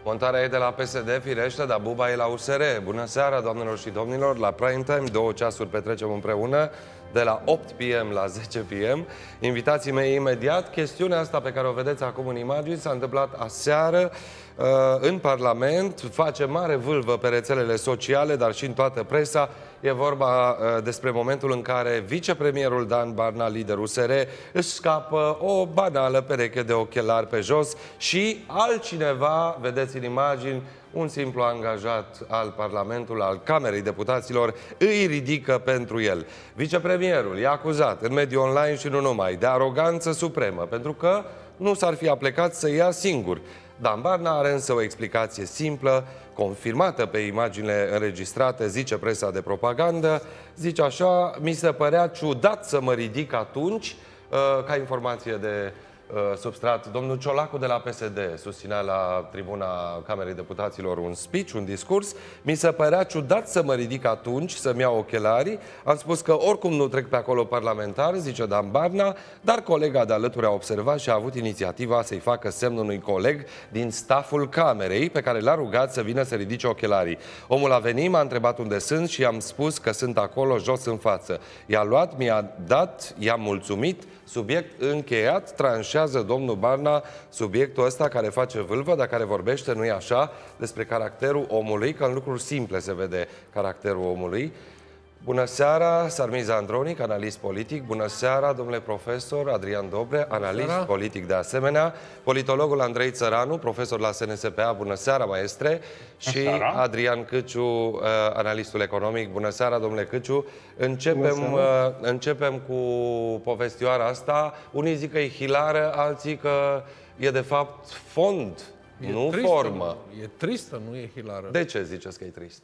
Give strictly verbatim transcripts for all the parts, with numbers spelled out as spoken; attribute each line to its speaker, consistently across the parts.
Speaker 1: Montarea e de la P S D, firește, dar Buba e la U S R. Bună seara, doamnelor și domnilor, la Prime Time, două ceasuri petrecem împreună, de la opt p m la zece p m. Invitații mei imediat. Chestiunea asta pe care o vedeți acum în imagini s-a întâmplat aseară uh, în Parlament, face mare vâlvă pe rețelele sociale, dar și în toată presa. E vorba uh, despre momentul în care vicepremierul Dan Barna, liderul U S R, își scapă o banală pereche de ochelari pe jos și altcineva, vedeți în imagini, un simplu angajat al Parlamentului, al Camerei Deputaților, îi ridică pentru el. Vicepremierul e acuzat în mediul online și nu numai de aroganță supremă, pentru că nu s-ar fi aplecat să ia singur. Dan Barna are însă o explicație simplă, confirmată pe imaginile înregistrate, zice presa de propagandă, zice așa: mi se părea ciudat să mă ridic atunci, ca informație de substrat. Domnul Ciolacu de la P S D susținea la tribuna Camerei Deputaților un speech, un discurs. Mi se părea ciudat să mă ridic atunci, să-mi iau ochelarii. Am spus că oricum nu trec pe acolo parlamentar, zice Dan Barna, dar colega de alături a observat și a avut inițiativa să-i facă semn unui coleg din staful Camerei, pe care l-a rugat să vină să ridice ochelarii. Omul a venit, m-a întrebat unde sunt și i-am spus că sunt acolo, jos în față. I-a luat, mi-a dat, i-am mulțumit. Subiect încheiat, tranșează domnul Barna subiectul ăsta care face vâlvă, dar care vorbește, nu-i așa, despre caracterul omului, că în lucruri simple se vede caracterul omului. Bună seara, Sarmiza Andronic, analist politic. Bună seara, domnule profesor Adrian Dobre, analist politic de asemenea. Politologul Andrei Țăranu, profesor la S N S P A. Bună seara, maestre. Și Adrian Câciu, analistul economic. Bună seara, domnule Câciu. Începem, începem cu povestioara asta. Unii zic că e hilară, alții că e de fapt fond,
Speaker 2: e
Speaker 1: nu
Speaker 2: tristă,
Speaker 1: formă.
Speaker 2: E tristă, nu e hilară.
Speaker 1: De ce ziceți că e tristă?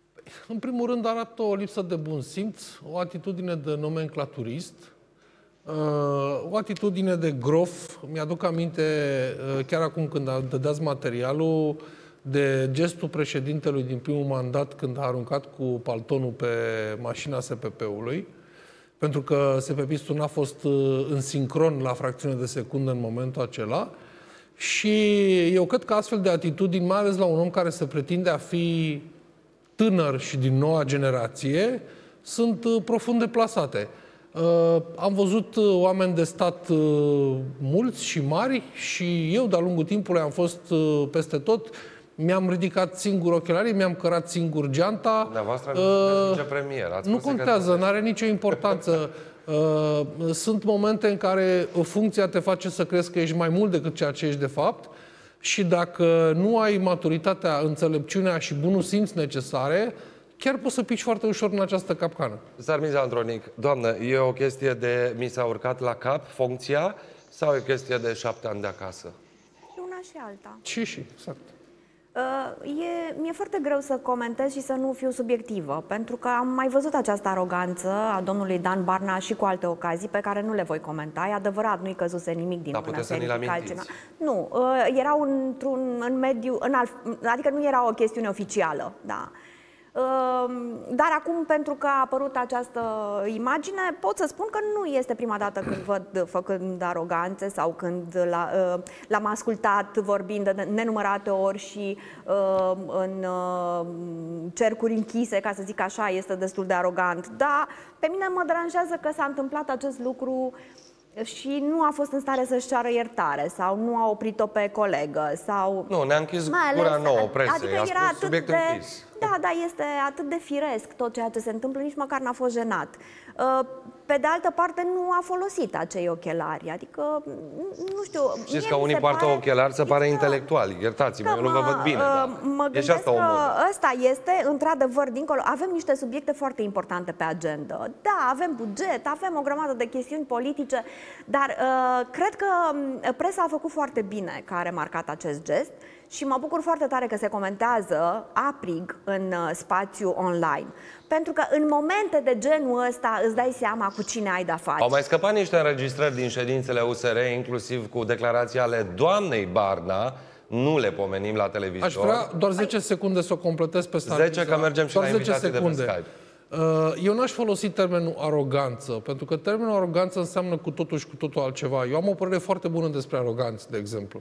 Speaker 2: În primul rând arată o lipsă de bun simț, o atitudine de nomenclaturist, o atitudine de grof. Mi-aduc aminte, chiar acum când dădeați materialul, de gestul președintelui din primul mandat când a aruncat cu paltonul pe mașina S P P-ului, pentru că S P P-istul n-a fost în sincron la fracțiune de secundă în momentul acela. Și eu cred că astfel de atitudini, mai ales la un om care se pretinde a fi tânăr și din noua generație, sunt uh, profund deplasate. Uh, am văzut uh, oameni de stat uh, mulți și mari și eu, de-a lungul timpului, am fost uh, peste tot. Mi-am ridicat singur ochelarii, mi-am cărat singur geanta.
Speaker 1: Dumneavoastră uh, vicepremier.
Speaker 2: Nu contează, nu are nicio importanță. Uh, sunt momente în care funcția te face să crezi că ești mai mult decât ceea ce ești de fapt. Și dacă nu ai maturitatea, înțelepciunea și bunul simț necesare, chiar poți să pici foarte ușor în această capcană.
Speaker 1: Sarmiza Andronic, doamnă, e o chestie de mi s-a urcat la cap funcția sau e o chestie de șapte ani de acasă?
Speaker 3: Și una și alta.
Speaker 2: Și și, exact.
Speaker 3: E, mi-e foarte greu să comentez și să nu fiu subiectivă, pentru că am mai văzut această aroganță a domnului Dan Barna și cu alte ocazii pe care nu le voi comenta. E adevărat, nu-i căzuse nimic din mână să ridic altceva. Nu, erau într-un în mediu, în alt, adică nu era o chestiune oficială, da. Dar acum, pentru că a apărut această imagine, pot să spun că nu este prima dată când văd făcând aroganțe sau când l-am ascultat vorbind de nenumărate ori și în cercuri închise, ca să zic așa, este destul de arogant. Dar pe mine mă deranjează că s-a întâmplat acest lucru și nu a fost în stare să-și ceară iertare sau nu a oprit-o pe colegă sau...
Speaker 1: Nu, ne-a închis gura nouă presei,
Speaker 3: adică
Speaker 1: a
Speaker 3: era
Speaker 1: spus subiect
Speaker 3: de...
Speaker 1: închis.
Speaker 3: Da, da, este atât de firesc tot ceea ce se întâmplă, nici măcar n-a fost jenat. Pe de altă parte, nu a folosit acei ochelari, adică, nu știu...
Speaker 1: Știți că unii poartă pare... ochelari să pare intelectuali, iertați-mă, eu nu vă văd bine.
Speaker 3: Mă gândesc că ăsta este, într-adevăr, dincolo, avem niște subiecte foarte importante pe agenda. Da, avem buget, avem o grămadă de chestiuni politice, dar cred că presa a făcut foarte bine că a remarcat acest gest. Și mă bucur foarte tare că se comentează aprig în spațiu online. Pentru că în momente de genul ăsta îți dai seama cu cine ai de-a face.
Speaker 1: Au mai scăpat niște înregistrări din ședințele U S R, inclusiv cu declarații ale doamnei Barna. Nu le pomenim la televizor.
Speaker 2: Aș vrea doar zece secunde să o completez pe Sarmiza.
Speaker 1: zece, că mergem și doar la invitații de pe Skype.
Speaker 2: Eu n-aș folosi termenul aroganță, pentru că termenul aroganță înseamnă cu totul și cu totul altceva. Eu am o părere foarte bună despre aroganță, de exemplu.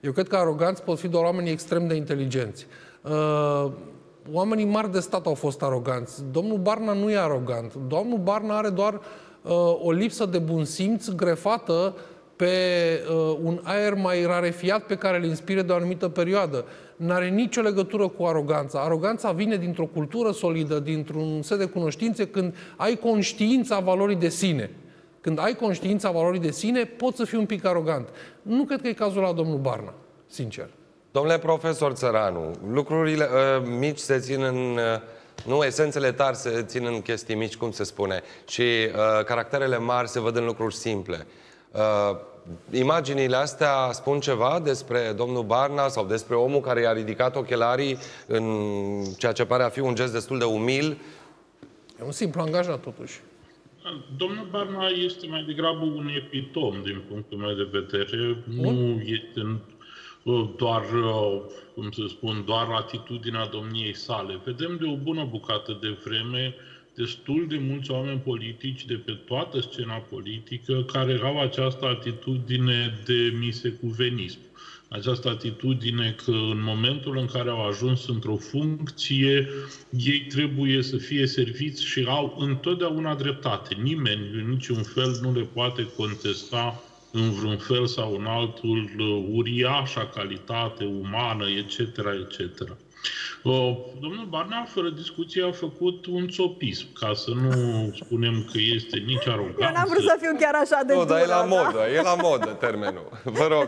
Speaker 2: Eu cred că aroganți pot fi doar oamenii extrem de inteligenți. Uh, oamenii mari de stat au fost aroganți. Domnul Barna nu e arogant. Domnul Barna are doar uh, o lipsă de bun simț grefată pe uh, un aer mai rarefiat pe care îl inspire de o anumită perioadă. N-are nicio legătură cu aroganța. Aroganța vine dintr-o cultură solidă, dintr-un set de cunoștințe, când ai conștiința valorii de sine. Când ai conștiința valorii de sine, poți să fii un pic arogant. Nu cred că e cazul la domnul Barna, sincer.
Speaker 1: Domnule profesor Țăranu, lucrurile uh, mici se țin în... Uh, nu, esențele tari se țin în chestii mici, cum se spune. Și uh, caracterele mari se văd în lucruri simple. Uh, imaginile astea spun ceva despre domnul Barna sau despre omul care i-a ridicat ochelarii în ceea ce pare a fi un gest destul de umil?
Speaker 2: E un simplu angajat, totuși.
Speaker 4: Domnul Barna este mai degrabă un epitom, din punctul meu de vedere. Bun. Nu este doar, cum să spun, doar atitudinea domniei sale. Vedem de o bună bucată de vreme destul de mulți oameni politici de pe toată scena politică care au această atitudine de misecuvenism. Această atitudine că în momentul în care au ajuns într-o funcție, ei trebuie să fie serviți și au întotdeauna dreptate. Nimeni, în niciun fel, nu le poate contesta în vreun fel sau în altul uriașa calitate umană, et cetera, et cetera. Domnul Barna, fără discuție, a făcut un țopism, ca să nu spunem că este nici aroganță.
Speaker 3: Eu n-am vrut să fiu chiar așa de
Speaker 1: Nu,
Speaker 3: dură,
Speaker 1: dar e la
Speaker 3: da?
Speaker 1: modă, e la modă termenul. Vă rog.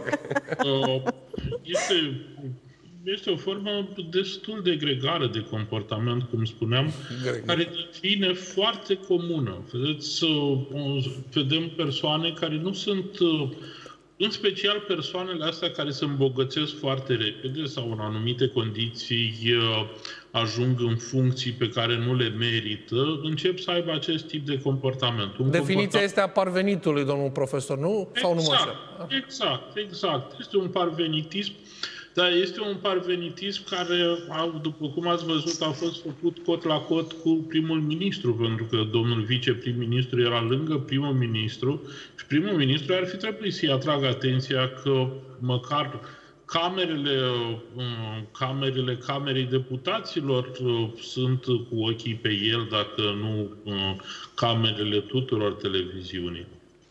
Speaker 4: Este, este o formă destul de gregară de comportament, cum spuneam, Gregar. care devine foarte comună. Vedeți, vedem persoane care nu sunt... În special persoanele astea care se îmbogățesc foarte repede sau în anumite condiții ajung în funcții pe care nu le merită, încep să aibă acest tip de comportament. Un
Speaker 2: Definiția
Speaker 4: comportament...
Speaker 2: este a parvenitului, domnul profesor, nu?
Speaker 4: Exact,
Speaker 2: sau nu așa?
Speaker 4: exact, exact. Este un parvenitism, dar este un parvenitism care, după cum ați văzut, a fost făcut cot la cot cu primul ministru, pentru că domnul viceprim-ministru era lângă primul ministru și primul ministru ar fi trebuit să-i atragă atenția că măcar camerele, camerele Camerei Deputaților sunt cu ochii pe el, dacă nu camerele tuturor televiziunii.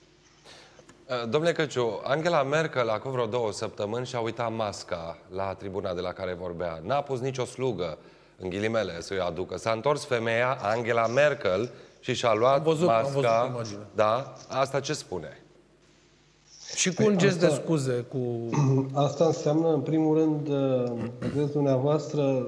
Speaker 1: Domnule Căciu, Angela Merkel acum vreo două săptămâni și-a uitat masca la tribuna de la care vorbea. N-a pus nicio slugă, în ghilimele, să-i aducă. S-a întors femeia, Angela Merkel, și și-a luat
Speaker 2: am văzut,
Speaker 1: masca.
Speaker 2: am văzut
Speaker 1: da? Asta ce spune?
Speaker 2: Și cu un gest de scuze. Cu...
Speaker 5: Asta înseamnă, în primul rând, vedeți dumneavoastră,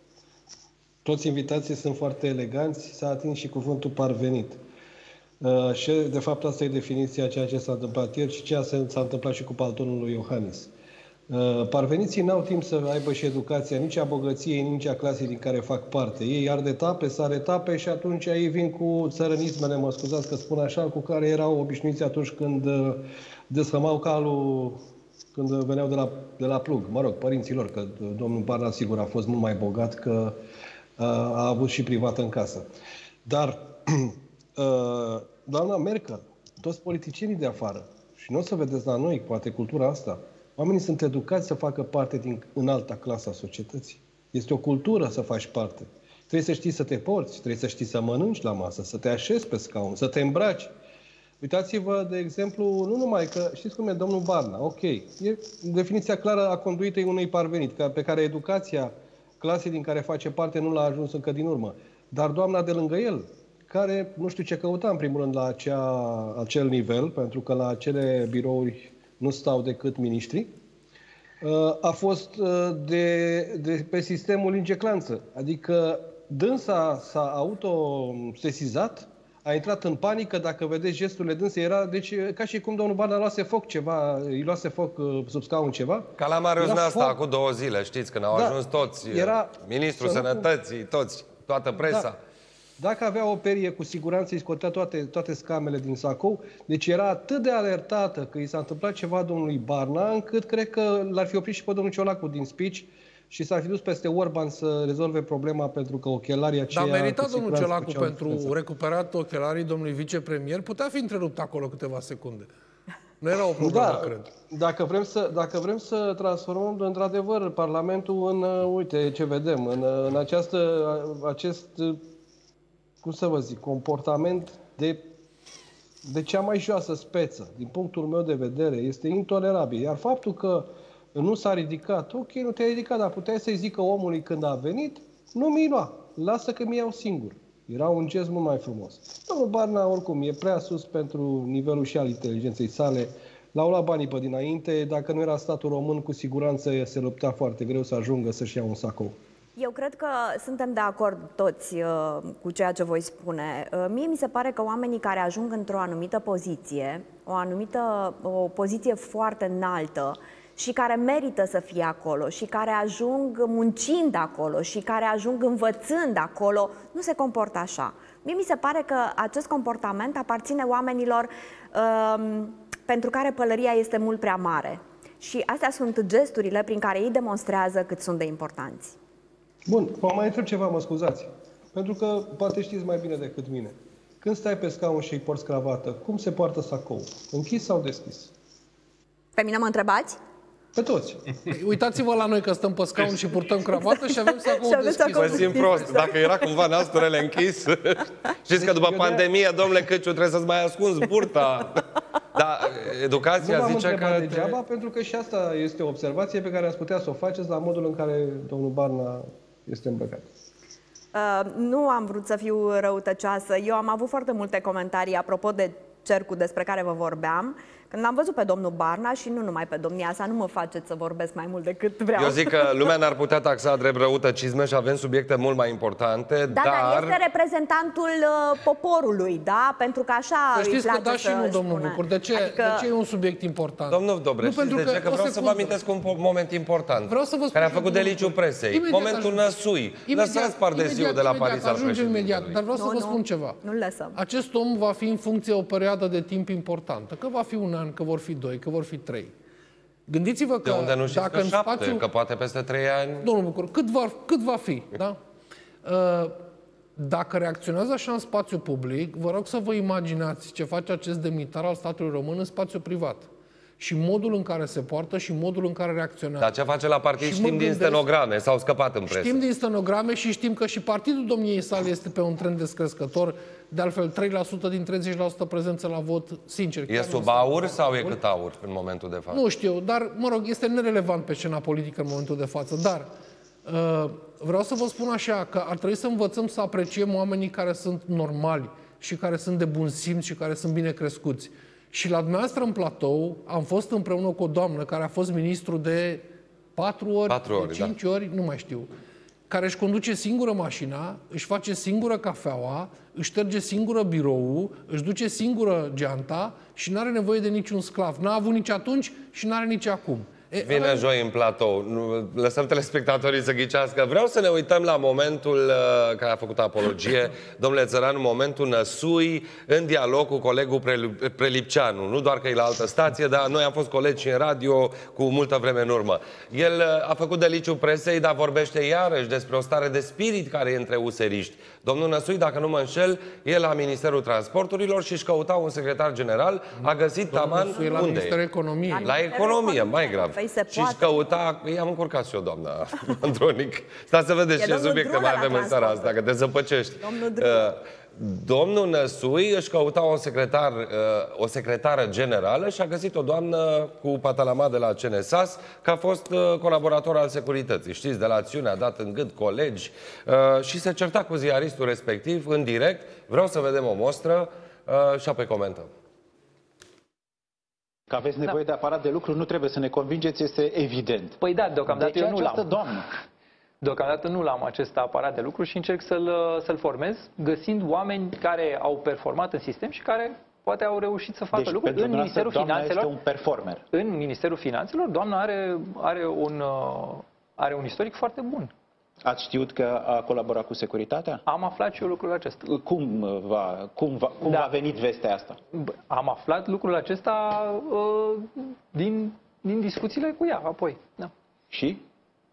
Speaker 5: toți invitații sunt foarte eleganți, s-a atins și cuvântul parvenit. Uh, și, de fapt, asta e definiția ceea ce s-a întâmplat ieri și ceea ce s-a întâmplat și cu paltonul lui Iohannis. Uh, parveniții n-au timp să aibă și educația nici a bogăției, nici a clasei din care fac parte. Ei ar de tape, sar etape și atunci ei vin cu țărănismele, mă scuzați că spun așa, cu care erau obișnuiți atunci când uh, desfămau calul, când veneau de la, de la plug. Mă rog, părinților, că domnul Barna sigur a fost mult mai bogat, că uh, a avut și privat în casă. Dar... Uh, doamna Merkel, toți politicienii de afară, și nu o să vedeți la noi, poate cultura asta, oamenii sunt educați să facă parte din înalta clasă a societății. Este o cultură să faci parte. Trebuie să știi să te porți, trebuie să știi să mănânci la masă, să te așezi pe scaun, să te îmbraci. Uitați-vă, de exemplu, nu numai că, știți cum e domnul Barna, ok, e definiția clară a conduitei unui parvenit, pe care educația clasei din care face parte nu l-a ajuns încă din urmă. Dar doamna de lângă el, care nu știu ce căuta în primul rând la acea, acel nivel, pentru că la acele birouri nu stau decât miniștri, a fost de, de pe sistemul linge-clanță. Adică dânsa s-a autosesizat, a intrat în panică, dacă vedeți gesturile dânsei, era deci, ca și cum domnul Barna luase foc ceva, îi luase foc sub scaun ceva.
Speaker 1: Ca la Marius Neasta acum două zile, știți, când au da, ajuns toți, era, Ministrul Sănătății, nu... toți, toată presa.
Speaker 5: Da. Dacă avea o perie, cu siguranță îi scotea toate, toate scamele din sacou. Deci era atât de alertată că i s-a întâmplat ceva domnului Barna, încât cred că l-ar fi oprit și pe domnul Ciolacu din speech și s-ar fi dus peste Orban să rezolve problema, pentru că ochelarii aceia...
Speaker 2: Dar merita domnul Ciolacu pentru recuperat ochelarii domnului vicepremier? Putea fi întrerupt acolo câteva secunde. Nu era o problemă,
Speaker 5: Da,
Speaker 2: cred.
Speaker 5: dacă vrem să, dacă vrem să transformăm într-adevăr Parlamentul în, uh, uite ce vedem, în, uh, în această, uh, acest, uh, cum să vă zic, comportament de, de cea mai joasă speță, din punctul meu de vedere, este intolerabil. Iar faptul că nu s-a ridicat, ok, nu te-ai ridicat, dar puteai să-i zică omului când a venit, nu mi lua, lasă că mi iau singur. Era un gest mult mai frumos. Domnul Barna, oricum, e prea sus pentru nivelul și al inteligenței sale. L-au luat banii pe dinainte. Dacă nu era statul român, cu siguranță se lupta foarte greu să ajungă să-și ia un sacou.
Speaker 3: Eu cred că suntem de acord toți uh, cu ceea ce voi spune. Uh, mie mi se pare că oamenii care ajung într-o anumită poziție, o anumită o poziție foarte înaltă și care merită să fie acolo și care ajung muncind acolo și care ajung învățând acolo, nu se comportă așa. Mie mi se pare că acest comportament aparține oamenilor uh, pentru care pălăria este mult prea mare. Și astea sunt gesturile prin care ei demonstrează cât sunt de importanți.
Speaker 5: Bun, vă mai întreb ceva, mă scuzați. Pentru că poate știți mai bine decât mine. Când stai pe scaun și îi porți cravată, cum se poartă sacou? Închis sau deschis?
Speaker 3: Pe mine mă întrebați?
Speaker 5: Pe toți.
Speaker 2: Uitați-vă la noi că stăm pe scaun și purtăm cravată și avem sacoul deschis.
Speaker 1: Mă simt prost. Dacă era cumva nasturele închis. Știți că după pandemie, domnule Căciu, trebuie să-ți mai ascunzi burta. Dar educația
Speaker 5: nu
Speaker 1: zice că...
Speaker 5: Nu degeaba, pentru că și asta este o observație pe care ați putea să o faceți la modul în care domnul Barna este îmbrăcat.
Speaker 3: Uh, nu am vrut să fiu răutăcioasă. Eu am avut foarte multe comentarii apropo de cercul despre care vă vorbeam. Când am văzut pe domnul Barna și nu numai pe domnia sa, nu mă faceți să vorbesc mai mult decât vreau.
Speaker 1: Eu zic că lumea n-ar putea taxa drept răutăcisme și avem subiecte mult mai importante,
Speaker 3: da,
Speaker 1: dar...
Speaker 3: dar este reprezentantul uh, poporului, da? Pentru că așa
Speaker 2: să știți
Speaker 3: îi
Speaker 2: că
Speaker 3: place
Speaker 2: da și nu, domnul
Speaker 3: spune.
Speaker 2: Bucur. De ce,
Speaker 3: adică...
Speaker 2: de ce e un subiect important?
Speaker 1: Domnul Dobre,
Speaker 2: nu,
Speaker 1: știți de ce? Că vreau să vă amintesc un moment important,
Speaker 2: vreau să vă spun
Speaker 1: care a făcut deliciu presei.
Speaker 2: Imediat
Speaker 1: Momentul
Speaker 2: ajunge.
Speaker 1: Năsui.
Speaker 2: Imediat,
Speaker 1: Lăsați Pardesiu
Speaker 2: imediat,
Speaker 1: de la
Speaker 2: imediat,
Speaker 1: Paris al
Speaker 2: ajungem imediat, dar vreau să
Speaker 3: nu,
Speaker 2: vă
Speaker 3: nu,
Speaker 2: spun ceva.
Speaker 3: Nu-l lăsăm.
Speaker 2: Acest om va fi în funcție o perioadă de timp importantă. Că va fi un an, că vor fi doi, că vor fi trei. Gândiți-vă că
Speaker 1: de unde nu știți
Speaker 2: dacă
Speaker 1: că
Speaker 2: în
Speaker 1: șapte,
Speaker 2: spațiu...
Speaker 1: că poate peste trei ani...
Speaker 2: Domnul Bucur, cât va, cât va fi, da? Dacă reacționează așa în spațiu public, vă rog să vă imaginați ce face acest demnitar al statului român în spațiu privat. Și modul în care se poartă și modul în care reacționează.
Speaker 1: Dar ce face la partid
Speaker 2: și
Speaker 1: știm din
Speaker 2: gândesc,
Speaker 1: stenograme, s-au scăpat în presă.
Speaker 2: Știm din stenograme și știm că și partidul domniei sale este pe un trend descrescător. De altfel, trei la sută din treizeci la sută prezență la vot, sincer.
Speaker 1: E sub aur sau e cât aur în momentul de față?
Speaker 2: Nu știu, dar, mă rog, este nerelevant pe scena politică în momentul de față. Dar uh, vreau să vă spun așa, că ar trebui să învățăm să apreciem oamenii care sunt normali și care sunt de bun simț și care sunt bine crescuți. Și la dumneavoastră în platou am fost împreună cu o doamnă care a fost ministru de patru ori,
Speaker 1: patru ori
Speaker 2: de cinci
Speaker 1: da.
Speaker 2: ori, nu mai știu, care își conduce singură mașina, își face singură cafeaua, își șterge singură biroul, își duce singură geanta și nu are nevoie de niciun sclav. N-a avut nici atunci și n-are nici acum. E,
Speaker 1: Vine
Speaker 2: ăla...
Speaker 1: joi în platou. Nu, lăsăm telespectatorii să ghicească. Vreau să ne uităm la momentul uh, care a făcut apologie, domnule Țăranu, momentul Năsui, în dialog cu colegul Prelipceanu. Nu doar că e la altă stație, dar noi am fost colegi și în radio cu multă vreme în urmă. El uh, a făcut deliciu presei, dar vorbește iarăși despre o stare de spirit care e între useriști. Domnul Năsui, dacă nu mă înșel, e la Ministerul Transporturilor și își căuta un secretar general, a găsit taman
Speaker 2: Năsui la
Speaker 1: unde
Speaker 2: Ministerul
Speaker 1: e?
Speaker 2: Economiei.
Speaker 1: La economie, mai grav. Și își căuta... I-am încurcat și eu, doamna Andronic. Stați să vedeți ce subiecte mai avem în seara asta, că te zăpăcești.
Speaker 3: Domnul
Speaker 1: Domnul Năsui își căuta un secretar, o secretară generală și a găsit o doamnă cu patalama de la C N S A S, că a fost colaborator al securității. Știți, de la acțiune a dat în gât colegi și se certa cu ziaristul respectiv în direct. Vreau să vedem o mostră și apoi comentăm.
Speaker 6: Că aveți nevoie da. de aparat de lucru, nu trebuie să ne convingeți, este evident.
Speaker 7: Păi da, deocamdată
Speaker 6: eu
Speaker 7: nu l-am.
Speaker 6: Doamnă?
Speaker 7: Deocamdată nu l-am acest aparat de lucru și încerc să-l să-l formez, găsind oameni care au performat în sistem și care poate au reușit să facă
Speaker 6: deci,
Speaker 7: lucruri. În Ministerul Finanțelor,
Speaker 6: este un performer.
Speaker 7: În Ministerul Finanțelor, doamna are, are, un, are un istoric foarte bun.
Speaker 6: Ați știut că a colaborat cu securitatea?
Speaker 7: Am aflat și eu lucrul acesta.
Speaker 6: Cum va, cum va, cum
Speaker 7: da.
Speaker 6: a venit vestea asta?
Speaker 7: Am aflat lucrul acesta uh, din, din discuțiile cu ea, apoi. Da.
Speaker 6: Și?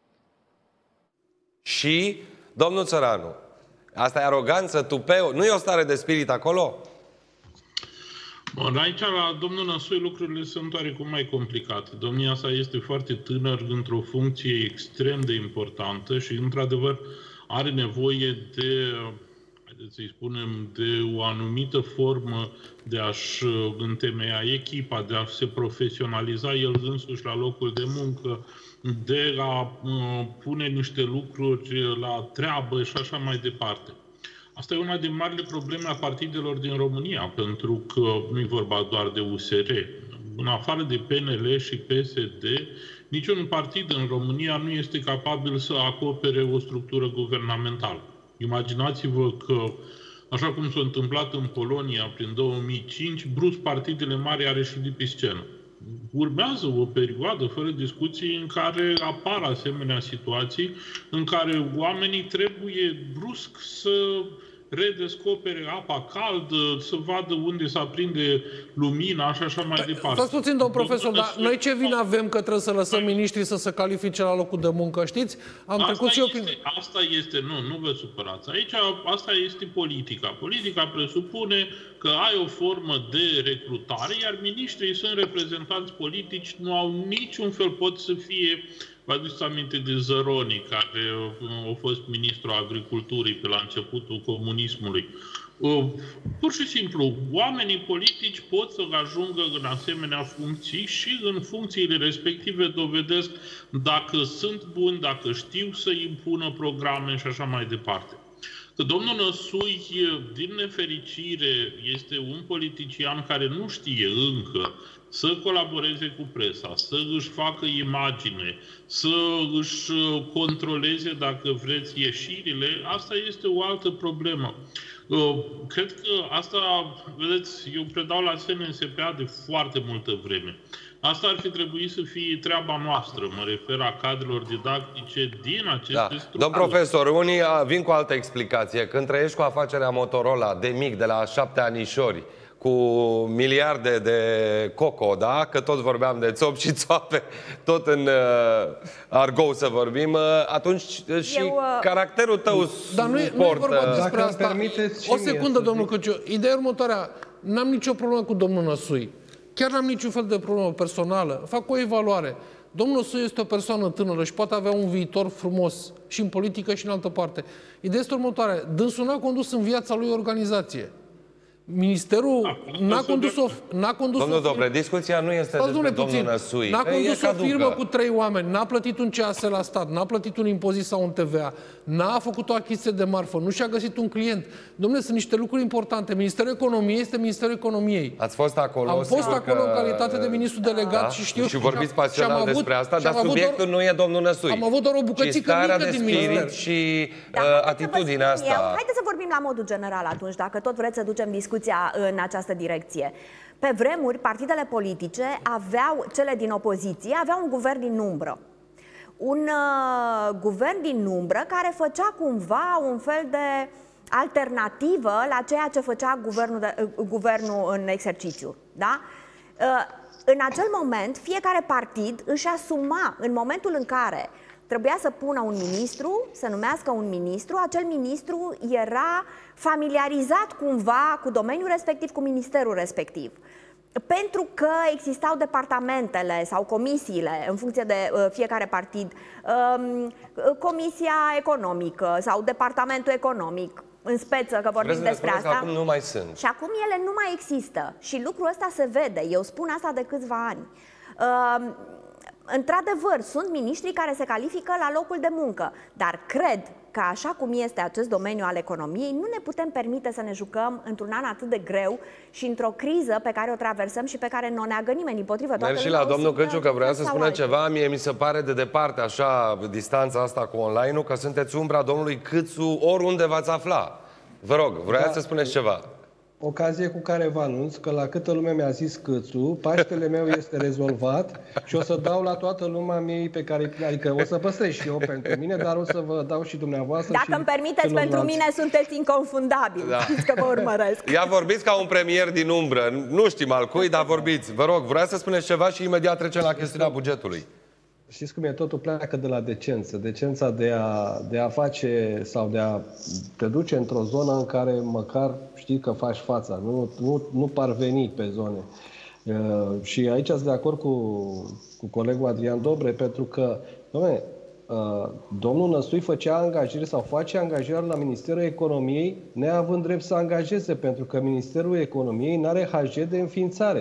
Speaker 1: Și, domnul Țăranu, asta e aroganță, tupeu, nu e o stare de spirit acolo?
Speaker 4: Aici, la domnul Năsui, lucrurile sunt oarecum mai complicate. Domnia sa este foarte tânăr, într-o funcție extrem de importantă și, într-adevăr, are nevoie de, haideți să-i spunem, de o anumită formă de a-și întemeia echipa, de a se profesionaliza el însuși la locul de muncă, de a pune niște lucruri la treabă și așa mai departe. Asta e una din marile probleme a partidelor din România, pentru că nu e vorba doar de U S R. În afară de P N L și P S D, niciun partid în România nu este capabil să acopere o structură guvernamentală. Imaginați-vă că, așa cum s-a întâmplat în Polonia prin două mii cinci, brusc partidele mari au ieșit de pe scenă. Urmează o perioadă, fără discuții, în care apar asemenea situații, în care oamenii trebuie brusc să redescopere apa caldă, să vadă unde se aprinde lumina și așa mai departe.
Speaker 2: Stați puțin, domn profesor, dar noi ce vină avem că trebuie să lăsăm miniștrii să se califice la locul de muncă, știți? Am
Speaker 4: asta
Speaker 2: trecut și eu
Speaker 4: este,
Speaker 2: prin...
Speaker 4: Asta este, nu, nu vă supărați. Aici, asta este politica. Politica presupune că ai o formă de recrutare, iar miniștrii sunt reprezentanți politici, nu au niciun fel, pot să fie... Vă aduceți aminte de Zăroni, care a fost ministrul agriculturii pe la începutul comunismului. Pur și simplu, oamenii politici pot să ajungă în asemenea funcții și în funcțiile respective dovedesc dacă sunt buni, dacă știu să impună programe și așa mai departe. Că domnul Năsui, din nefericire, este un politician care nu știe încă să colaboreze cu presa, să își facă imagine, să își controleze, dacă vreți, ieșirile, asta este o altă problemă. Cred că asta, vedeți, eu predau la S N S P A de foarte multă vreme. Asta ar fi trebuit să fie treaba noastră, mă refer a cadrelor didactice din aceste
Speaker 1: da.
Speaker 4: structuri.
Speaker 1: Domn profesor, unii vin cu altă explicație. Când trăiești cu afacerea Motorola de mic, de la șapte anișori, cu miliarde de coco, da? Că tot vorbeam de țop și țoape, tot în uh, argou să vorbim, uh, atunci și Eu, uh... caracterul tău
Speaker 2: Dar nu e, nu e vorba despre asta. O secundă, domnul Căciu. Ideea următoarea. N-am nicio problemă cu domnul Năsui. Chiar n-am niciun fel de problemă personală. Fac o evaluare. Domnul Năsui este o persoană tânără și poate avea un viitor frumos și în politică și în altă parte. Ideea este următoarea. Dânsul n-a condus în viața lui organizație. Ministerul n-a condus o... N-a condus
Speaker 1: Domnul
Speaker 2: o firmă...
Speaker 1: Dobre, discuția nu este despre domnul puțin. Năsui.
Speaker 2: N-a condus o firmă cu trei oameni, n-a plătit un C A S la stat, n-a plătit un impozit sau un T V A, n-a făcut o achiziție de marfă, nu și-a găsit un client. Domnule, sunt niște lucruri importante. Ministerul Economiei este Ministerul Economiei.
Speaker 1: Ați fost acolo?
Speaker 2: Am fost acolo
Speaker 1: că...
Speaker 2: în calitate de ministru delegat da? și știu...
Speaker 1: Și vorbiți pasional
Speaker 2: avut,
Speaker 1: despre asta, dar subiectul
Speaker 2: doar,
Speaker 1: nu e domnul Năsui.
Speaker 2: Am avut doar o bucățică mică din minister.
Speaker 1: Și da, uh, atitudinea asta.
Speaker 3: Eu, haideți să vorbim la modul general atunci, dacă tot vreți să ducem discuția în această direcție. Pe vremuri, partidele politice aveau, cele din opoziție, aveau un guvern din umbră. Un uh, guvern din umbră care făcea cumva un fel de alternativă la ceea ce făcea guvernul, de, uh, guvernul în exercițiu. Da? Uh, în acel moment, fiecare partid își asuma, în momentul în care trebuia să pună un ministru, să numească un ministru, acel ministru era familiarizat cumva cu domeniul respectiv, cu ministerul respectiv. Pentru că existau departamentele sau comisiile, în funcție de uh, fiecare partid, um, Comisia Economică sau Departamentul Economic, în speță, că vorbim
Speaker 1: Vreți
Speaker 3: despre asta.
Speaker 1: Acum nu mai sunt.
Speaker 3: Și acum ele nu mai există. Și lucrul ăsta se vede. Eu spun asta de câțiva ani. Uh, Într-adevăr, sunt miniștri care se califică la locul de muncă, dar cred că așa cum este acest domeniu al economiei, nu ne putem permite să ne jucăm într-un an atât de greu și într-o criză pe care o traversăm și pe care nu o neagă nimeni, dimpotrivă.
Speaker 1: Merg și la domnul Căciu, că vreau să spună ceva. Mie mi se pare de departe, așa, distanța asta cu online-ul, că sunteți umbra domnului Câțu oriunde v-ați afla. Vă rog, vreau da. să spuneți ceva.
Speaker 5: Ocazie cu care vă anunț că la câtă lume mi-a zis Câțu, Paștele meu este rezolvat și o să dau la toată lumea mie pe care, adică o să păstrez și eu pentru mine, dar o să vă dau și dumneavoastră.
Speaker 3: Dacă îmi permiteți, pentru mine sunteți inconfundabili. Da. Știți că vă urmăresc.
Speaker 1: Ia vorbiți ca un premier din umbră. Nu știm al cui, dar vorbiți. Vă rog, vreau să spuneți ceva și imediat trecem la chestiunea bugetului.
Speaker 5: știți cum e, totul pleacă de la decență. Decența de a, de a face sau de a te duce într-o zonă în care măcar știi că faci fața, nu, nu, nu parveni pe zone. Uh, și aici sunt de acord cu, cu colegul Adrian Dobre, pentru că, dom'le, uh, domnul Năstui făcea angajări sau face angajări la Ministerul Economiei neavând drept să angajeze, pentru că Ministerul Economiei nu are H G de înființare.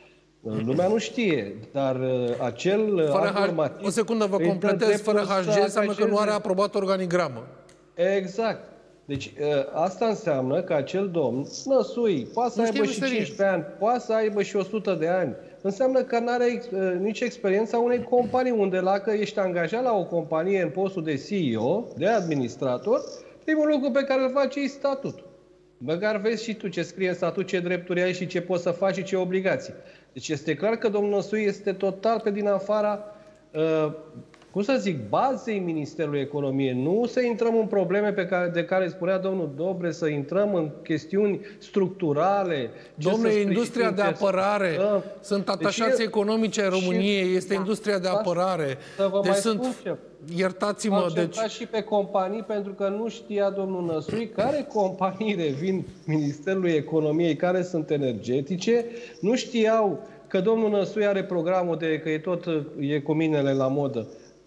Speaker 5: Lumea nu știe, dar acel
Speaker 2: fără
Speaker 5: act normativ...
Speaker 2: O secundă vă completez, fără H G înseamnă că nu are aprobat organigramă.
Speaker 5: Exact. Deci asta înseamnă că acel domn, Năstui, poate să aibă și cincisprezece ani, poate să aibă și o sută de ani. Înseamnă că nu are nici experiența unei companii, unde dacă ești angajat la o companie în postul de C E O, de administrator, primul lucru pe care îl faci e statutul. Măcar vezi și tu ce scrie în statut, ce drepturi ai și ce poți să faci și ce obligații. Deci este clar că domnul Năstui este total pe din afara, uh, cum să zic, bazei Ministerului Economiei. Nu să intrăm în probleme pe care, de care spunea domnul Dobre, să intrăm în chestiuni structurale.
Speaker 2: Domnule, industria de apărare, uh, sunt atașați deci, economice ai României, este da. industria de apărare.
Speaker 5: Să vă
Speaker 2: deci
Speaker 5: mai
Speaker 2: sunt,
Speaker 5: spun
Speaker 2: iertați-mă, deci...
Speaker 5: și pe companii, pentru că nu știa domnul Năstui care companii revin Ministerului Economiei, care sunt energetice, nu știau că domnul Năstui are programul de, că e tot e cu minele la modă.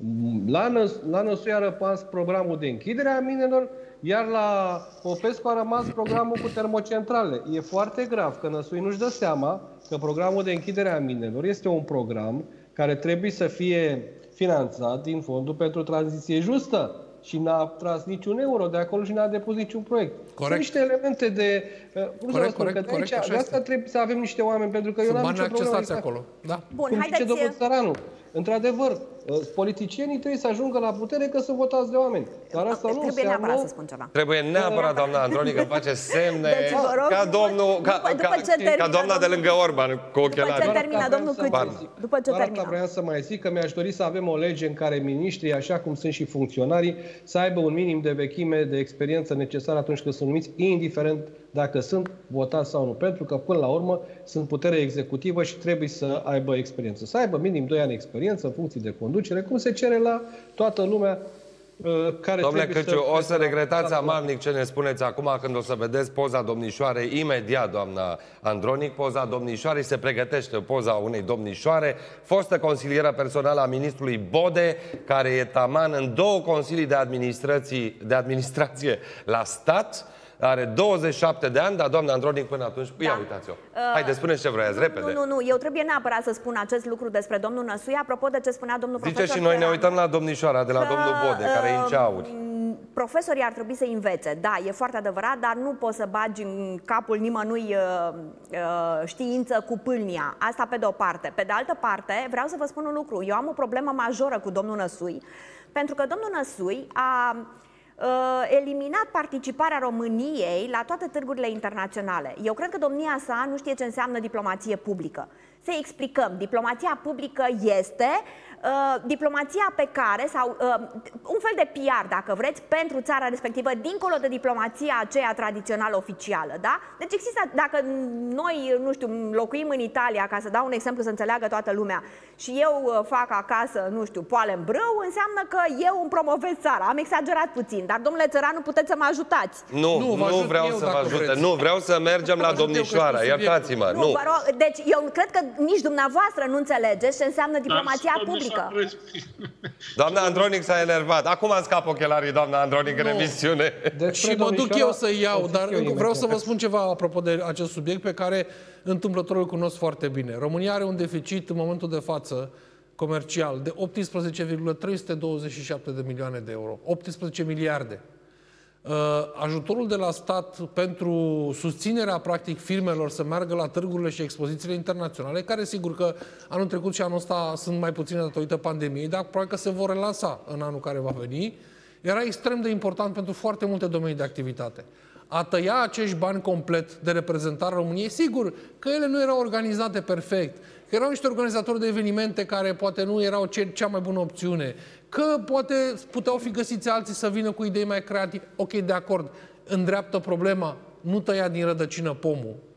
Speaker 5: La, Năs, la Năstui a rămas programul de închidere a minelor, iar la Popescu a rămas programul cu termocentrale. E foarte grav că Năstui nu-și dă seama că programul de închidere a minelor este un program care trebuie să fie finanțat din Fondul pentru Tranziție Justă și n-a tras niciun euro de acolo și n-a depus niciun proiect.
Speaker 2: Corect.
Speaker 5: Sunt niște elemente de... Uh,
Speaker 2: corect,
Speaker 5: spun,
Speaker 2: corect,
Speaker 5: că
Speaker 2: corect,
Speaker 5: aici, de asta trebuie să avem niște oameni, pentru că
Speaker 2: sunt
Speaker 5: eu n-am nicio problemă.
Speaker 2: acolo. Da.
Speaker 3: Bun,
Speaker 5: cum
Speaker 3: haideți...
Speaker 5: zice domnul Țăranu. Într-adevăr, politicienii trebuie să ajungă la putere că sunt votați de oameni. Dar asta nu
Speaker 3: trebuie
Speaker 5: înseamnă...
Speaker 3: neapărat să spun ceva.
Speaker 1: Trebuie neapărat, doamna Andronică, face semne
Speaker 3: deci, rog,
Speaker 1: ca, domnul, ca,
Speaker 3: după, după
Speaker 1: ca,
Speaker 3: termină,
Speaker 1: ca doamna de lângă Orban, cu ochelari.
Speaker 3: După ce termină domnul Câțu. După ce
Speaker 5: Doar
Speaker 3: termină.
Speaker 5: asta vreau să mai zic, că mi-aș dori să avem o lege în care miniștrii, așa cum sunt și funcționarii, să aibă un minim de vechime, de experiență necesară atunci când sunt numiți, indiferent dacă sunt votați sau nu. Pentru că, până la urmă, sunt putere executivă și trebuie să aibă experiență. Să aibă minim doi ani experiență în funcție de conducere, cum se cere la toată lumea care
Speaker 1: Domnule Câciu,
Speaker 5: să...
Speaker 1: o să regretați amarnic ce ne spuneți acum când o să vedeți poza domnișoarei, imediat, doamna Andronic, poza domnișoarei, se pregătește poza unei domnișoare, fostă consilieră personală a ministrului Bode, care e taman în două consilii de administrație, de administrație la stat, are douăzeci și șapte de ani, dar doamna Andronic până atunci... Da. Ia uitați-o. Uh, Haideți, spuneți ce vreați, repede.
Speaker 3: Nu, nu, nu, eu trebuie neapărat să spun acest lucru despre domnul Năstui, apropo de ce spunea domnul
Speaker 1: Zice
Speaker 3: profesor.
Speaker 1: și noi ne uităm la domnișoara de la că, domnul Bode, uh, care e în ceauri.
Speaker 3: Profesorii ar trebui să învețe, da, e foarte adevărat, dar nu poți să bagi în capul nimănui uh, uh, știință cu pâlnia. Asta pe de o parte. Pe de altă parte, vreau să vă spun un lucru. Eu am o problemă majoră cu domnul Năstui, pentru că domnul Năstui a eliminat participarea României la toate târgurile internaționale. Eu cred că domnia sa nu știe ce înseamnă diplomație publică. Să explicăm, diplomația publică este uh, diplomația pe care, sau uh, un fel de P R, dacă vreți, pentru țara respectivă, dincolo de diplomația aceea tradițională oficială, da? Deci există, dacă noi, nu știu, locuim în Italia, ca să dau un exemplu să înțeleagă toată lumea, și eu uh, fac acasă, nu știu, poale în brâu, înseamnă că eu îmi promovez țara. Am exagerat puțin, dar domnule Țăranu, puteți să mă ajutați.
Speaker 1: Nu, nu, nu vreau eu, să vă ajute. Vreți. Nu, vreau să mergem la domnișoara, iertați-mă. Nu, nu. Rog,
Speaker 3: deci eu cred că nici dumneavoastră nu înțelegeți ce înseamnă diplomația dar, publică.
Speaker 1: Doamna Andronic s-a enervat. Acum îmi scap ochelarii, doamna Andronic, în emisiune.
Speaker 2: Deci, și mă duc eu să iau, dar vreau să vă spun ceva apropo de acest subiect pe care întâmplător îl cunosc foarte bine. România are un deficit în momentul de față comercial de optsprezece virgulă trei sute douăzeci și șapte de milioane de euro. optsprezece miliarde. Uh, ajutorul de la stat pentru susținerea, practic, firmelor să meargă la târgurile și expozițiile internaționale, care sigur că anul trecut și anul ăsta sunt mai puține datorită pandemiei, dar probabil că se vor relansa în anul care va veni, era extrem de important pentru foarte multe domenii de activitate. A tăia acești bani complet de reprezentare a României, sigur că ele nu erau organizate perfect, că erau niște organizatori de evenimente care poate nu erau cea mai bună opțiune, că poate puteau fi găsiți alții să vină cu idei mai creative. Ok, de acord, îndreaptă problema, nu tăia din rădăcină pomul.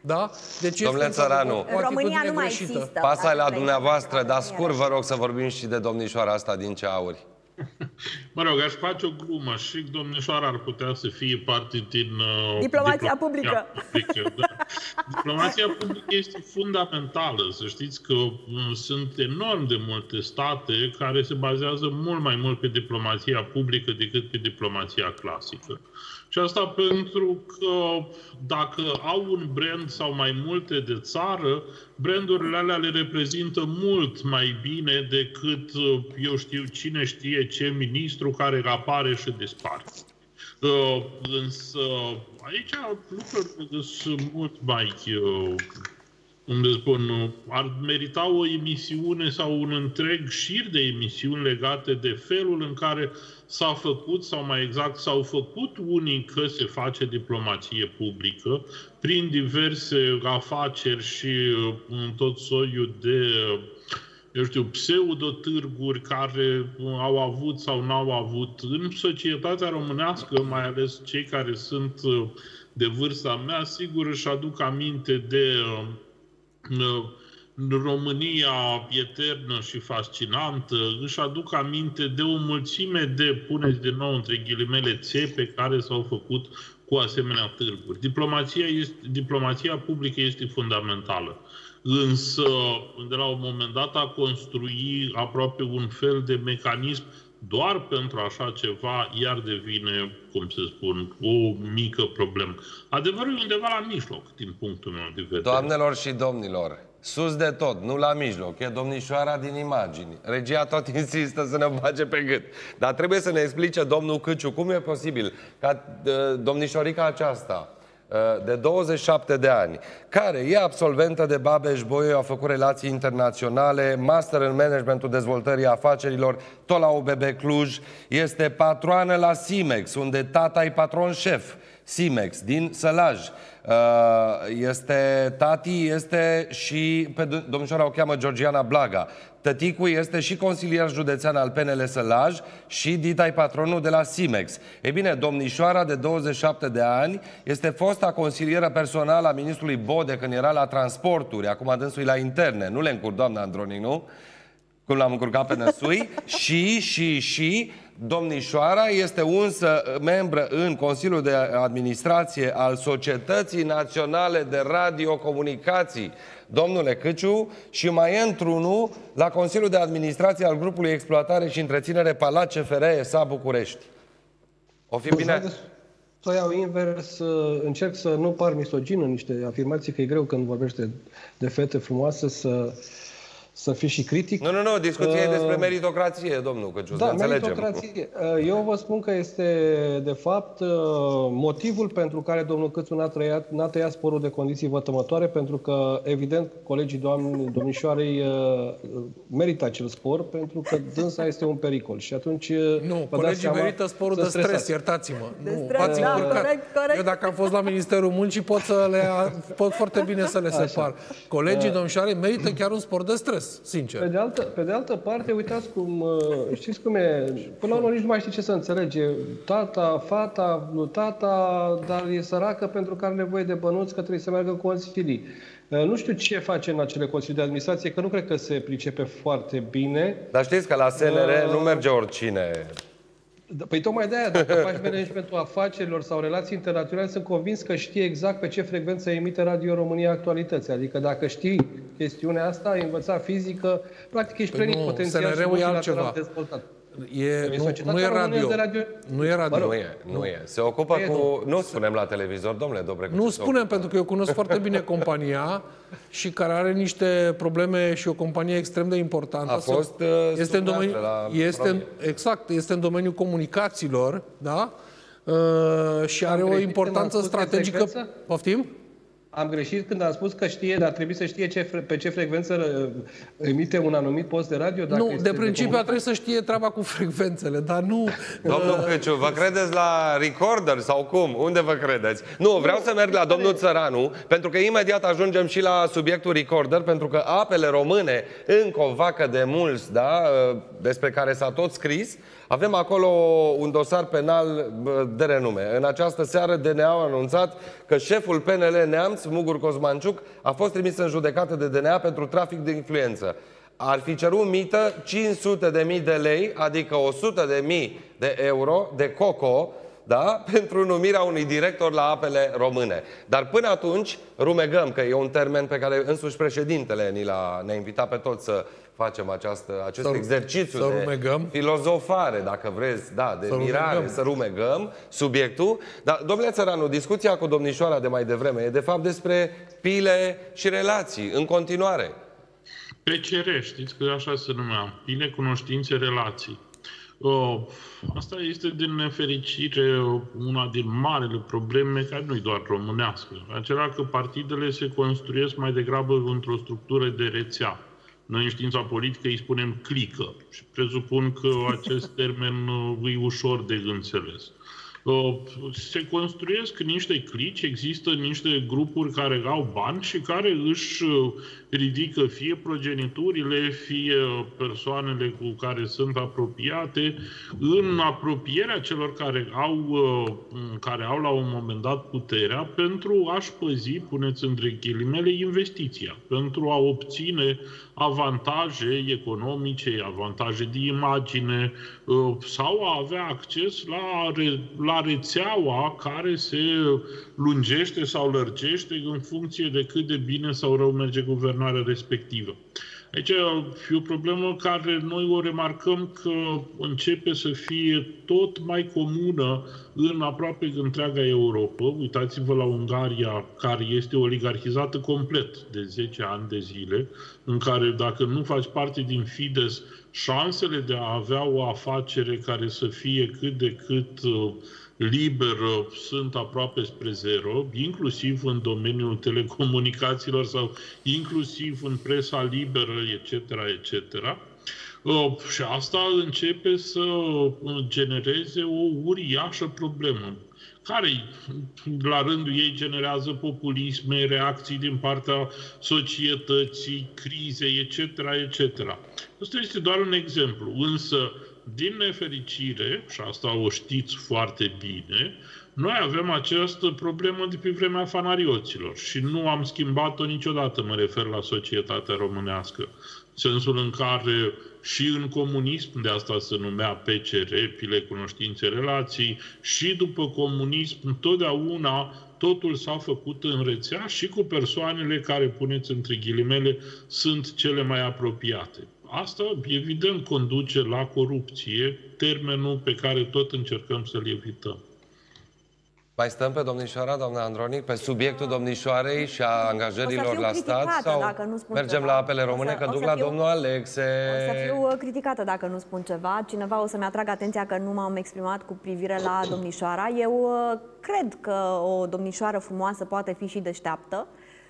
Speaker 2: Da? Deci
Speaker 1: Domnule Țăranu,
Speaker 3: România nu mai există.
Speaker 1: Pasa la dumneavoastră, dar scurt vă rog să vorbim și de domnișoara asta din Ceauri.
Speaker 4: Mă rog, aș face o glumă și domnișoara ar putea să fie parte din... Uh,
Speaker 3: diplomația publică.
Speaker 4: publică da. Diplomația publică este fundamentală. Să știți că uh, sunt enorm de multe state care se bazează mult mai mult pe diplomația publică decât pe diplomația clasică. Și asta pentru că dacă au un brand sau mai multe de țară, brandurile alea le reprezintă mult mai bine decât, eu știu, cine știe ce ministru care apare și dispare. Însă aici lucrurile sunt mult mai, cum le spun, ar merita o emisiune sau un întreg șir de emisiuni legate de felul în care s-a făcut, sau mai exact s-au făcut unii că se face diplomație publică prin diverse afaceri și tot soiul de, eu știu, pseudo-târguri care au avut sau n-au avut în societatea românească, mai ales cei care sunt de vârsta mea, sigur își aduc aminte de România eternă și fascinantă, își aduc aminte de o mulțime de, puneți de nou între ghilimele, țepe care s-au făcut cu asemenea târguri. Diplomația, este, diplomația publică este fundamentală. Însă, de la un moment dat, a construi aproape un fel de mecanism doar pentru așa ceva, iar devine, cum se spun, o mică problemă. Adevărul e undeva la mijloc, din punctul meu de vedere.
Speaker 1: Doamnelor și domnilor, sus de tot, nu la mijloc, e domnișoara din imagini. Regia tot insistă să ne bage pe gât. Dar trebuie să ne explice domnul Căciu cum e posibil ca domnișorica aceasta de douăzeci și șapte de ani, care e absolventă de Babeș-Bolyai, a făcut relații internaționale, master în managementul dezvoltării afacerilor, tot la O B B Cluj, este patroană la Simex, unde tata e patron șef, Simex, din Sălaj. Este, tati este și, pe domnișoara o cheamă Georgiana Blaga. Tăticul este și consilier județean al P N L Sălaj și dita-i patronul de la Simex. E bine, domnișoara de douăzeci și șapte de ani este fosta consilieră personală a ministrului Bode când era la transporturi, acum dânsul la interne. Nu le încur, doamna Andronic, nu? Cum l-am încurcat pe Năsui. și, și, și... Domnișoara este unsă membră în Consiliul de Administrație al Societății Naționale de Radiocomunicații, domnule Căciu, și mai e într-unul la Consiliul de Administrație al Grupului Exploatare și Întreținere Palat C F R S A București. O fi bine?
Speaker 5: Să iau invers, încerc să nu par misogin în niște afirmații, că e greu când vorbește de fete frumoase să... să fii și critic.
Speaker 1: Nu, nu, nu, discuția e despre meritocrație, domnul Căciu,
Speaker 5: da,
Speaker 1: să înțelegem.
Speaker 5: Meritocrație. Eu vă spun că este, de fapt, motivul pentru care domnul Căciu n-a tăiat, n-a tăiat sporul de condiții vătămătoare, pentru că, evident, colegii doamni, domnișoarei merită acel spor, pentru că dânsa este un pericol. Și atunci...
Speaker 2: Nu, colegii merită sporul de stres, stresați. Iertați-mă. Nu,
Speaker 3: stres, da, corect, corect.
Speaker 2: Eu, dacă am fost la Ministerul Muncii, pot, să le, pot foarte bine să le separ. Colegii domnișoarei merită chiar un spor de stres. Sincer.
Speaker 5: Pe de, altă, pe de altă parte, uitați cum, știți cum e, până la urmă nici nu mai știi ce să înțelege. Tata, fata, nu tata, dar e săracă pentru că are nevoie de bănuți, că trebuie să meargă în consilii. Nu știu ce face în acele consilii de administrație, că nu cred că se pricepe foarte bine.
Speaker 1: Dar știți că la S N R uh... nu merge oricine.
Speaker 5: Păi tocmai de aia, dacă faci managementul afacerilor sau relații internaționale, sunt convins că știi exact pe ce frecvență emite Radio România Actualități. Adică dacă știi chestiunea asta, ai învățat fizică, practic ești păi plenipotențial și multilateral dezvoltat.
Speaker 2: E, nu, nu e radio. radio. Nu e radio.
Speaker 1: Nu e, nu e. Se ocupă e, cu... Nu spunem la televizor, domnule Dobrecu.
Speaker 2: Nu spunem, pentru că eu cunosc foarte bine compania și care are niște probleme și o companie extrem de importantă.
Speaker 1: A fost uh,
Speaker 2: este în domeniu, este, exact, este în domeniul comunicațiilor, da? Uh, și are o importanță strategică. Poftim?
Speaker 5: Am greșit când am spus că știe, dar trebuie să știe ce, pe ce frecvență emite un anumit post de radio? Dacă
Speaker 2: nu, de principiu de trebuie să știe treaba cu frecvențele, dar nu...
Speaker 1: Domnul Căciu, vă credeți la recorder sau cum? Unde vă credeți? Nu, vreau să merg la domnul Țăranu, pentru că imediat ajungem și la subiectul recorder, pentru că apele române încă o vacă de mulți, da, despre care s-a tot scris, Avem acolo un dosar penal de renume. În această seară D N A a anunțat că șeful P N L Neamț, Mugur Cosmanciuc, a fost trimis în judecată de D N A pentru trafic de influență. Ar fi cerut mită cinci sute de mii de lei, adică o sută de mii de euro, de coco, da? Pentru numirea unui director la Apele Române. Dar până atunci rumegăm, că e un termen pe care însuși președintele ne-a invitat pe toți să facem această, acest să, exercițiu
Speaker 2: să
Speaker 1: de
Speaker 2: rumegăm.
Speaker 1: filozofare, dacă vreți, da, de
Speaker 2: să
Speaker 1: mirare,
Speaker 2: rumegăm.
Speaker 1: să rumegăm subiectul. Dar, domnule Țăranu, discuția cu domnișoara de mai devreme e de fapt despre pile și relații, în continuare.
Speaker 4: P C R, știți că așa se numea, pile, cunoștințe, relații. Uh, asta este, din nefericire, una din marele probleme, care nu-i doar românească. Acela că partidele se construiesc mai degrabă într-o structură de rețea. Noi în știința politică îi spunem clică și presupun că acest termen e ușor de înțeles. Se construiesc niște clici, există niște grupuri care au bani și care își ridică fie progeniturile, fie persoanele cu care sunt apropiate, în apropierea celor care au, care au la un moment dat puterea pentru a-și păzi, puneți între ghilimele, investiția, pentru a obține avantaje economice, avantaje de imagine sau a avea acces la, la rețeaua care se lungește sau lărgește în funcție de cât de bine sau rău merge guvernarea respectivă. Aici e o problemă care noi o remarcăm că începe să fie tot mai comună în aproape întreaga Europa. Uitați-vă la Ungaria, care este oligarhizată complet de zece ani de zile, în care dacă nu faci parte din Fidesz, șansele de a avea o afacere care să fie cât de cât liberă sunt aproape spre zero, inclusiv în domeniul telecomunicațiilor sau inclusiv în presa liberă, et cetera, et cetera. Uh, și asta începe să genereze o uriașă problemă, care la rândul ei generează populisme, reacții din partea societății, crize, et cetera, et cetera. Asta este doar un exemplu, însă din nefericire, și asta o știți foarte bine, noi avem această problemă de pe vremea fanarioților și nu am schimbat-o niciodată, mă refer la societatea românească. În sensul în care și în comunism, de asta se numea P C R, pile, cunoștințe, relații, și după comunism, întotdeauna totul s-a făcut în rețea și cu persoanele care, puneți între ghilimele, sunt cele mai apropiate. Asta, evident, conduce la corupție, termenul pe care tot încercăm să-l evităm.
Speaker 1: Mai stăm pe domnișoara, doamna Andronic, pe subiectul domnișoarei și a angajărilor la stat? Sau mergem
Speaker 3: ceva.
Speaker 1: la Apele Române,
Speaker 3: să,
Speaker 1: că duc la fiu, domnul Alexe?
Speaker 3: O să fiu criticată dacă nu spun ceva. Cineva o să-mi atragă atenția că nu m-am exprimat cu privire la domnișoara. Eu cred că o domnișoară frumoasă poate fi și deșteaptă.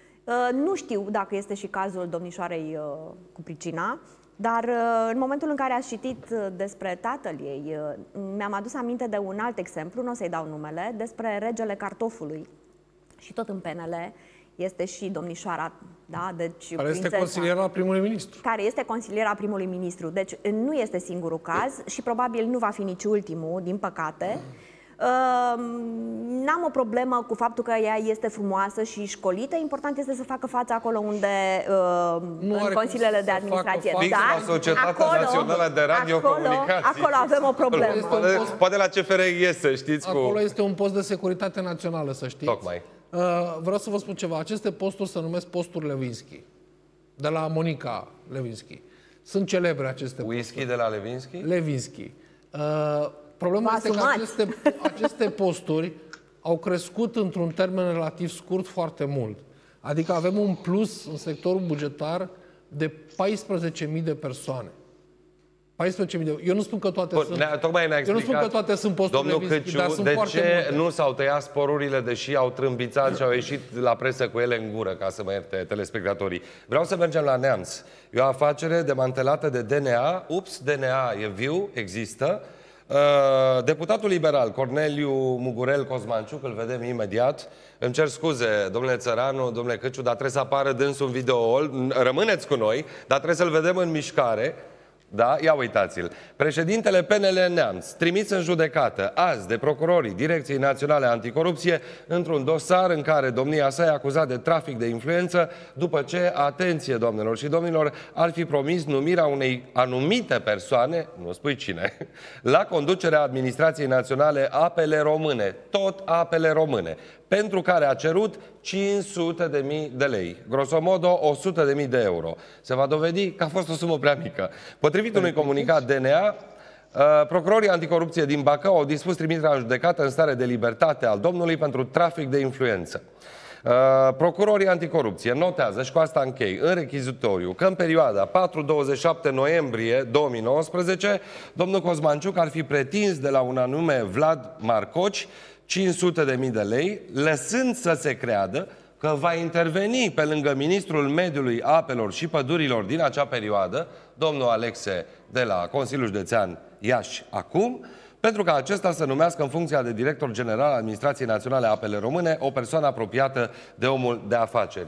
Speaker 3: Nu știu dacă este și cazul domnișoarei cu pricina. Dar în momentul în care ați citit despre tatăl ei, mi-am adus aminte de un alt exemplu, nu o să-i dau numele, despre regele cartofului. Și tot în P N L este și domnișoara, da? Deci,
Speaker 2: care este consiliera primului ministru.
Speaker 3: Care este consiliera primului ministru. Deci nu este singurul caz și probabil nu va fi nici ultimul, din păcate. Uh, n-am o problemă cu faptul că ea este frumoasă și școlită. Important este să facă față acolo unde uh, în consiliile de administrație.
Speaker 1: Dar la Societatea
Speaker 3: acolo,
Speaker 1: Națională de Radiocomunicații.
Speaker 3: Acolo, acolo avem o problemă.
Speaker 1: Poate, poate la C F R iese, știți?
Speaker 2: Acolo
Speaker 1: cu...
Speaker 2: este un post de securitate națională, să știți.
Speaker 1: Tocmai.
Speaker 2: Uh, vreau să vă spun ceva. Aceste posturi se numesc posturi Levinsky. De la Monica Levinsky. Sunt celebre aceste posturi.
Speaker 1: Whisky de la Levinsky?
Speaker 2: Levinsky. Uh, Problema este că aceste, aceste posturi au crescut într-un termen relativ scurt foarte mult. Adică avem un plus în sectorul bugetar de paisprezece mii de persoane. paisprezece mii de... Eu nu spun că toate
Speaker 1: Bun,
Speaker 2: sunt...
Speaker 1: Ne tocmai ne-a
Speaker 2: Eu nu spun că toate sunt posturi
Speaker 1: domnul
Speaker 2: Levinsky,
Speaker 1: Căciu,
Speaker 2: dar sunt
Speaker 1: de
Speaker 2: foarte
Speaker 1: ce
Speaker 2: multe.
Speaker 1: nu s-au tăiat sporurile, deși au trâmbițat și au ieșit la presă cu ele în gură, ca să mă ierte telespectatorii. Vreau să mergem la Neamț. E o afacere demantelată de D N A. Ups, D N A e viu, există. Uh, deputatul liberal Corneliu Mugurel Cosmanciuc, îl vedem imediat. Îmi cer scuze, domnule Țăranu, domnule Căciu, dar trebuie să apară dânsul în video. Rămâneți cu noi, dar trebuie să-l vedem în mișcare. Da? Ia uitați-l. Președintele P N L Neamț, trimis în judecată azi de procurorii Direcției Naționale Anticorupție într-un dosar în care domnia sa e acuzat de trafic de influență după ce, atenție doamnelor și domnilor, ar fi promis numirea unei anumite persoane, nu spui cine, la conducerea Administrației Naționale Apele Române, tot Apele Române, pentru care a cerut cinci sute de mii de lei, grosomodo o sută de mii de euro. Se va dovedi că a fost o sumă prea mică. Potrivit unui comunicat D N A, procurorii anticorupție din Bacău au dispus trimiterea în judecată în stare de libertate al domnului pentru trafic de influență. Procurorii anticorupție notează, și cu asta închei, în rechizitoriu, că în perioada patru douăzeci și șapte noiembrie două mii nouăsprezece, domnul Cosmanciuc ar fi pretins de la un anume Vlad Marcoci cinci sute de mii de lei, lăsând să se creadă că va interveni pe lângă ministrul Mediului, Apelor și Pădurilor din acea perioadă, domnul Alexe de la Consiliul Județean Iași acum, pentru ca acesta să numească în funcția de director general al Administrației Naționale Apele Române o persoană apropiată de omul de afaceri.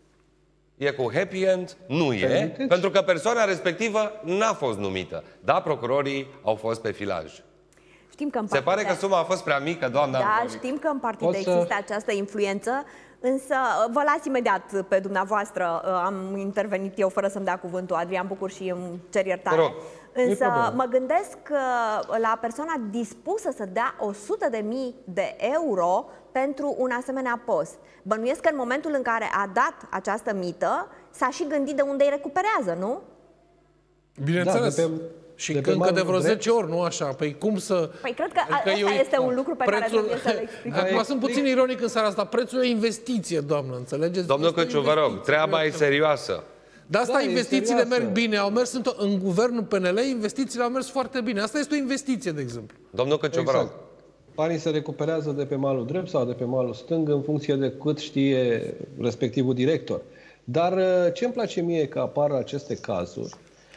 Speaker 1: E cu happy end? Nu e, Permiteți? Pentru că persoana respectivă n-a fost numită. Da, procurorii au fost pe filaj.
Speaker 3: Știm că în
Speaker 1: Se pare că suma a fost prea mică, doamna.
Speaker 3: Da, știm că în partide
Speaker 5: să...
Speaker 3: există această influență, însă vă las imediat pe dumneavoastră. Am intervenit eu fără să-mi dea cuvântul Adrian Bucur și îmi cer iertare. Însă mă gândesc la persoana dispusă să dea o sută de mii de euro pentru un asemenea post. Bănuiesc că în momentul în care a dat această mită, s-a și gândit de unde îi recuperează, nu?
Speaker 2: Bineînțeles.
Speaker 5: Da,
Speaker 2: și de încă de vreo zece ori, nu așa? Păi cum să...
Speaker 3: Păi cred că asta este un lucru pe prețul... care trebuie să-l explicăm.
Speaker 2: Acum sunt puțin ironic în seara asta. Prețul e investiție, doamnă, înțelegeți?
Speaker 1: Domnul Căciu, vă rog, treaba e serioasă.
Speaker 2: De asta
Speaker 5: da,
Speaker 2: investițiile merg bine. Au mers în, în guvernul P N L, investițiile au mers foarte bine. Asta este o investiție, de exemplu.
Speaker 1: Domnul Căciu,
Speaker 5: exact.
Speaker 1: vă rog.
Speaker 5: Banii se recuperează de pe malul drept sau de pe malul stâng în funcție de cât știe respectivul director. Dar ce îmi place mie că apar aceste cazuri,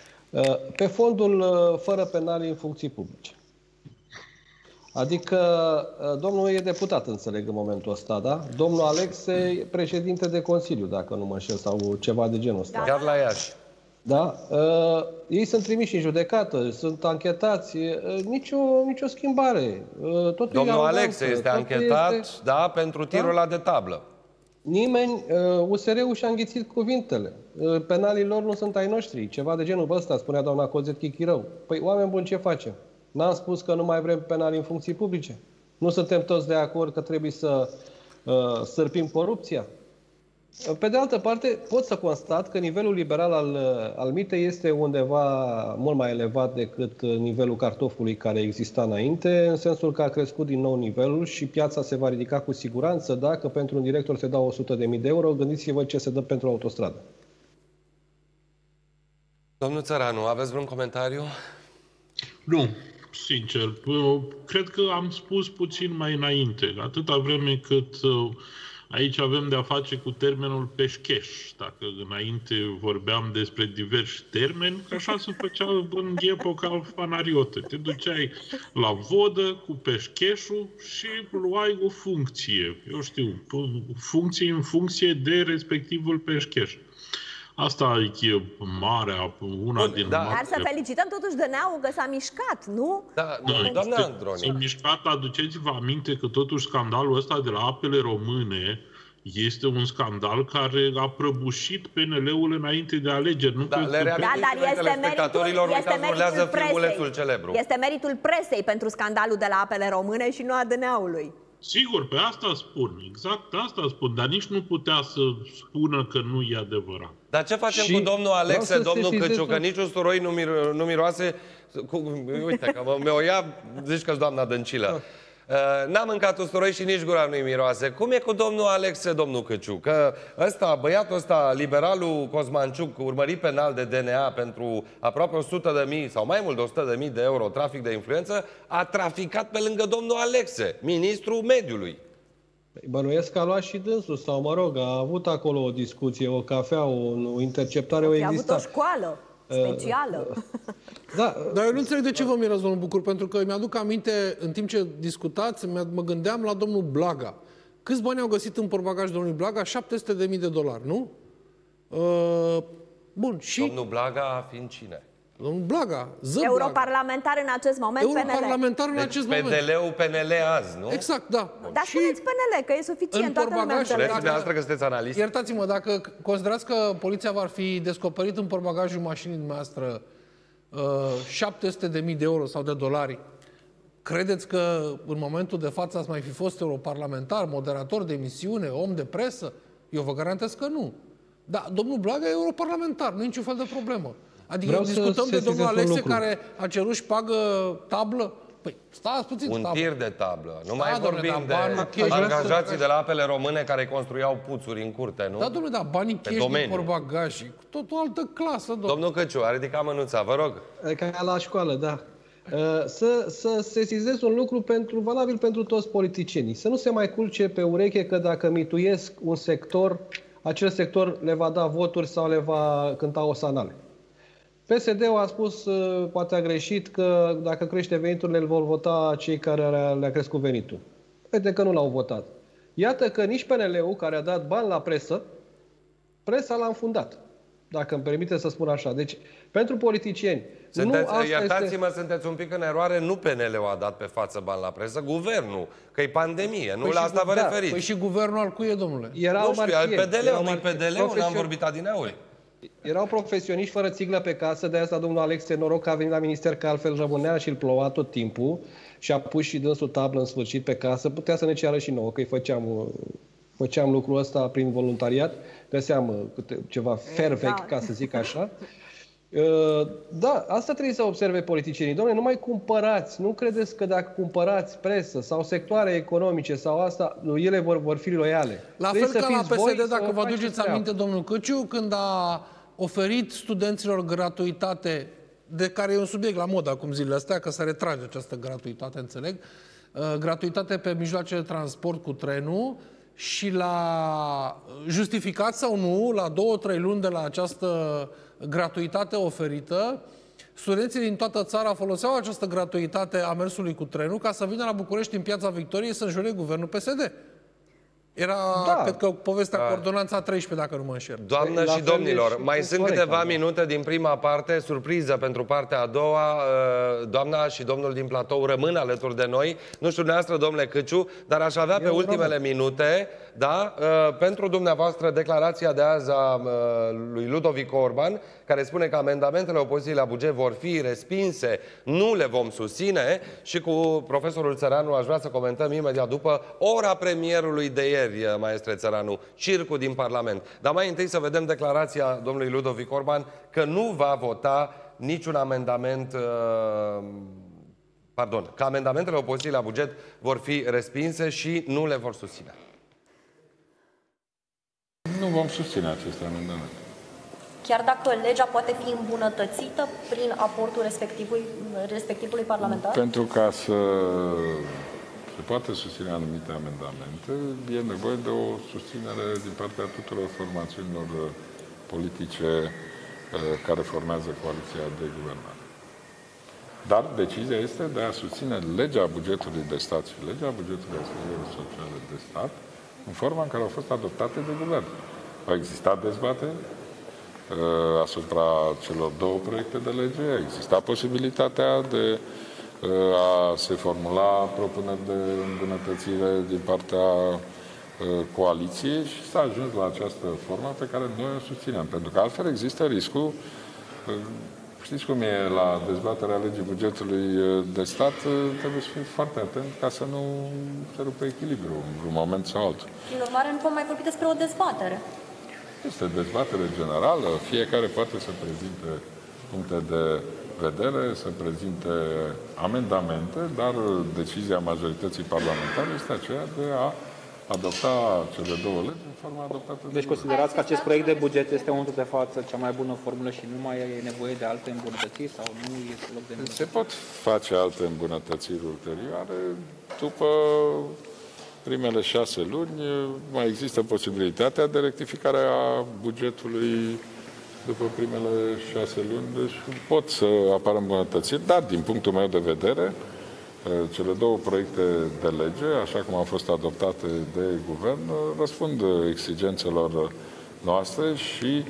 Speaker 5: pe fondul fără penalii în funcții publice. Adică domnul e deputat, înțeleg, în momentul ăsta, da? Domnul Alexe, președinte de Consiliu, dacă nu mă înșel, sau ceva de genul ăsta.
Speaker 1: Chiar la Iași.
Speaker 5: Da? Uh, ei sunt trimiși în judecată, sunt anchetați, uh, nicio, nicio schimbare. Uh, totul
Speaker 1: Domnul Alexe este anchetat, este... da, pentru tirul da? de tablă.
Speaker 5: Nimeni, uh, U S R-ul și-a înghițit cuvintele. Uh, penalii lor nu sunt ai noștri, ceva de genul ăsta, spunea doamna Cozet Chichirău. Păi, oameni buni, ce facem? N-am spus că nu mai vrem penalii în funcții publice? Nu suntem toți de acord că trebuie să uh, sărpim corupția? Pe de altă parte, pot să constat că nivelul liberal al, al mitei este undeva mult mai elevat decât nivelul cartofului care exista înainte, în sensul că a crescut din nou nivelul și piața se va ridica cu siguranță dacă pentru un director se dau o sută de mii de euro. Gândiți-vă ce se dă pentru autostradă.
Speaker 1: Domnul Țăranu, aveți vreun comentariu?
Speaker 4: Nu, sincer. Cred că am spus puțin mai înainte. Atâta vreme cât aici avem de-a face cu termenul peșcheș. Dacă înainte vorbeam despre diversi termeni, așa se făcea în epoca fanariotă. Te duceai la vodă cu peșcheșul și luai o funcție. Eu știu, funcție în funcție de respectivul peșcheș. Asta e marea, una din
Speaker 3: da.
Speaker 4: mare...
Speaker 3: Dar să felicităm totuși D N A-ul că s-a mișcat, nu?
Speaker 1: Da, nu, doamna Androni.
Speaker 4: S-a mișcat, aduceți-vă aminte că totuși scandalul ăsta de la Apele Române este un scandal care a prăbușit P N L-ul înainte de alegeri. Nu
Speaker 1: da,
Speaker 4: cred
Speaker 1: le
Speaker 4: că...
Speaker 3: da, dar este meritul, este meritul presei.
Speaker 1: Celebru.
Speaker 3: Este meritul presei pentru scandalul de la Apele Române și nu a D N A-ului.
Speaker 4: Sigur, pe asta spun, exact asta spun, dar nici nu putea să spună că nu e adevărat.
Speaker 1: Dar ce facem și cu domnul Alexe, domnul Căciu, că nici un suroi nu, mir nu miroase, cu, uite, că mi-o ia, zici că-s doamna Dăncilă. Uh, N-am mâncat usturoi și nici gura nu-i miroase. Cum e cu domnul Alexe, domnul Căciu? Că ăsta, băiatul ăsta, liberalul Cosmanciuc, urmărit penal de D N A pentru aproape o sută de mii sau mai mult de o sută de mii de euro trafic de influență, a traficat pe lângă domnul Alexe, ministrul mediului.
Speaker 5: Bănuiesc că a luat și dânsul, sau mă rog, a avut acolo o discuție, o cafea, o, o interceptare, o există.
Speaker 3: A avut o școală specială. Uh,
Speaker 5: da,
Speaker 2: Dar eu nu înțeleg de ce vă mirați, domnul Bucur, pentru că mi-aduc aminte, în timp ce discutați, mă gândeam la domnul Blaga. Câți bani au găsit în portbagaj domnului Blaga? șapte sute de mii de dolari, nu? Uh, bun, și...
Speaker 1: Domnul Blaga fiind cine?
Speaker 2: Domnul Blaga, ză
Speaker 3: Europarlamentar în acest moment, P N L.
Speaker 2: Europarlamentar în
Speaker 1: Deci
Speaker 2: acest
Speaker 1: P D
Speaker 2: moment.
Speaker 1: L-ul P N L azi, nu?
Speaker 2: Exact, da.
Speaker 3: Dar
Speaker 2: Și
Speaker 3: spuneți P N L, că e suficient,
Speaker 2: în
Speaker 3: toată lumea
Speaker 2: portbagaj,
Speaker 3: înțelege.
Speaker 1: Spuneți dumneavoastră că sunteți analist.
Speaker 2: iertați-mă, dacă considerați că poliția va fi descoperit în portbagajul mașinii dumneavoastră uh, șapte sute de mii de euro sau de dolari, credeți că în momentul de față ați mai fi fost europarlamentar, moderator de emisiune, om de presă? Eu vă garantez că nu. Dar domnul Blaga e europarlamentar, nu e niciun fel de problemă. Adică
Speaker 5: Vreau să
Speaker 2: discutăm de domnul
Speaker 5: sesizez un
Speaker 2: Alexe
Speaker 5: lucru.
Speaker 2: care a cerut șpagă tablă. Păi, stați puțin,
Speaker 1: Un
Speaker 2: tablă.
Speaker 1: tir de tablă. Nu
Speaker 2: Da,
Speaker 1: mai
Speaker 2: domnule,
Speaker 1: vorbim
Speaker 2: dar
Speaker 1: de
Speaker 2: banul cash-
Speaker 1: angajații de la apele române care construiau puțuri în curte, nu?
Speaker 2: Da, domnule, da, banii
Speaker 1: Pe
Speaker 2: cash din
Speaker 1: domeniu.
Speaker 2: portbagaj, tot o altă clasă, domnule.
Speaker 1: Domnul Căciu, a ridicat mânuța, vă rog.
Speaker 5: Ca la școală, da. Să, să sesizez un lucru pentru, valabil pentru toți politicienii. Să nu se mai culce pe ureche că dacă mituiesc un sector, acel sector le va da voturi sau le va cânta osanale. P S D-ul a spus, poate a greșit, că dacă crește veniturile, îl vor vota cei care le-a crescut venitul. Uite că nu l-au votat. Iată că nici P N L-ul, care a dat bani la presă, presa l-a înfundat. Dacă îmi permite să spun așa. Deci, pentru politicieni,
Speaker 1: Sunteți,
Speaker 5: nu asta
Speaker 1: iertați-mă,
Speaker 5: este...
Speaker 1: sunteți un pic în eroare, nu P N L-ul a dat pe față bani la presă, guvernul, că e pandemie, nu
Speaker 2: Păi
Speaker 1: la
Speaker 2: și
Speaker 1: asta
Speaker 2: gu-
Speaker 1: vă
Speaker 2: da,
Speaker 1: referiți.
Speaker 2: Păi și guvernul al cui e, domnule?
Speaker 5: Erau
Speaker 1: Nu știu, al
Speaker 5: marchieri,
Speaker 1: P D L-ul,
Speaker 5: erau
Speaker 1: nu-i P D L-ul, n-am
Speaker 5: profesio-
Speaker 1: vorbit adineauri.
Speaker 5: Erau profesioniști fără țiglă pe casă, de asta domnul Alexe, noroc că a venit la minister, că altfel rămânea și îl ploua tot timpul și a pus și dânsul tablă în sfârșit pe casă. Putea să ne ceară și nouă, că îi făceam, făceam lucrul ăsta prin voluntariat, găseam câte, ceva fer vechi, ca să zic așa. Da, asta trebuie să observe politicienii. Dom'le, nu mai cumpărați, nu credeți că dacă cumpărați presă sau sectoare economice sau asta, ele vor, vor fi loiale.
Speaker 2: La
Speaker 5: Trebuie
Speaker 2: fel
Speaker 5: să
Speaker 2: ca la
Speaker 5: fiți
Speaker 2: P S
Speaker 5: voi
Speaker 2: D,
Speaker 5: să
Speaker 2: dacă vă
Speaker 5: faceți
Speaker 2: aduceți
Speaker 5: treaba.
Speaker 2: aminte, domnul Căciu, când a oferit studenților gratuitate, de care e un subiect la modă acum zilele astea, că se retrage această gratuitate, înțeleg, uh, gratuitate pe mijloace de transport cu trenul și la justificat sau nu, la două, trei luni de la această gratuitate oferită, studenții din toată țara foloseau această gratuitate a mersului cu trenul ca să vină la București în Piața Victoriei să înjure guvernul P S D. Era,
Speaker 5: Da.
Speaker 2: cred că, povestea cu ordonanța treisprezece, dacă nu mă înșel.
Speaker 1: Doamnă
Speaker 5: La
Speaker 1: și
Speaker 5: fel
Speaker 1: domnilor,
Speaker 5: și
Speaker 1: mai
Speaker 5: cu
Speaker 1: sunt
Speaker 5: corect,
Speaker 1: câteva
Speaker 5: da.
Speaker 1: minute din prima parte, surpriză pentru partea a doua. Doamna și domnul din platou rămân alături de noi. Nu știu dumneavoastră, domnule Căciu, dar aș avea pe
Speaker 5: Eu
Speaker 1: ultimele
Speaker 5: rămân.
Speaker 1: minute, da, pentru dumneavoastră declarația de azi a lui Ludovic Orban, care spune că amendamentele opoziției la buget vor fi respinse, nu le vom susține, și cu profesorul Țăranu aș vrea să comentăm imediat după ora premierului de ieri, maestre Țăranu, circul din Parlament. Dar mai întâi să vedem declarația domnului Ludovic Orban că nu va vota niciun amendament, uh, pardon, că amendamentele opoziției la buget vor fi respinse și nu le vor susține.
Speaker 8: Nu vom susține aceste amendamente.
Speaker 9: Chiar dacă legea poate fi îmbunătățită prin aportul respectivului, respectivului parlamentar?
Speaker 8: Pentru ca să se poate susține anumite amendamente, e nevoie de o susținere din partea tuturor formațiunilor politice care formează coaliția de guvernare. Dar decizia este de a susține legea bugetului de stat și legea bugetului asigurării sociale de stat în forma în care au fost adoptate de guvern. Au existat dezbateri asupra celor două proiecte de lege, a existat posibilitatea de a se formula propuneri de îmbunătățire din partea coaliției și s-a ajuns la această formă pe care noi o susținem. Pentru că altfel există riscul, știți cum e la dezbaterea legii bugetului de stat, trebuie să fii foarte atent ca să nu se rupe echilibru în un moment sau altul.
Speaker 9: Prin urmare, nu vom mai vorbi despre o dezbatere.
Speaker 8: Este dezbatere generală, fiecare poate să prezinte puncte de vedere, să prezinte amendamente, dar decizia majorității parlamentare este aceea de a adopta cele două legi în forma adoptată.
Speaker 6: Deci considerați că acest proiect de buget este în momentul de față cea mai bună formulă și nu mai e nevoie de alte îmbunătățiri sau nu este loc de îmbunătățiri?
Speaker 8: Se pot face alte îmbunătățiri ulterioare după primele șase luni. Mai există posibilitatea de rectificare a bugetului după primele șase luni, deci pot să apară îmbunătățiri, dar din punctul meu de vedere, cele două proiecte de lege, așa cum au fost adoptate de guvern, răspund exigențelor noastre și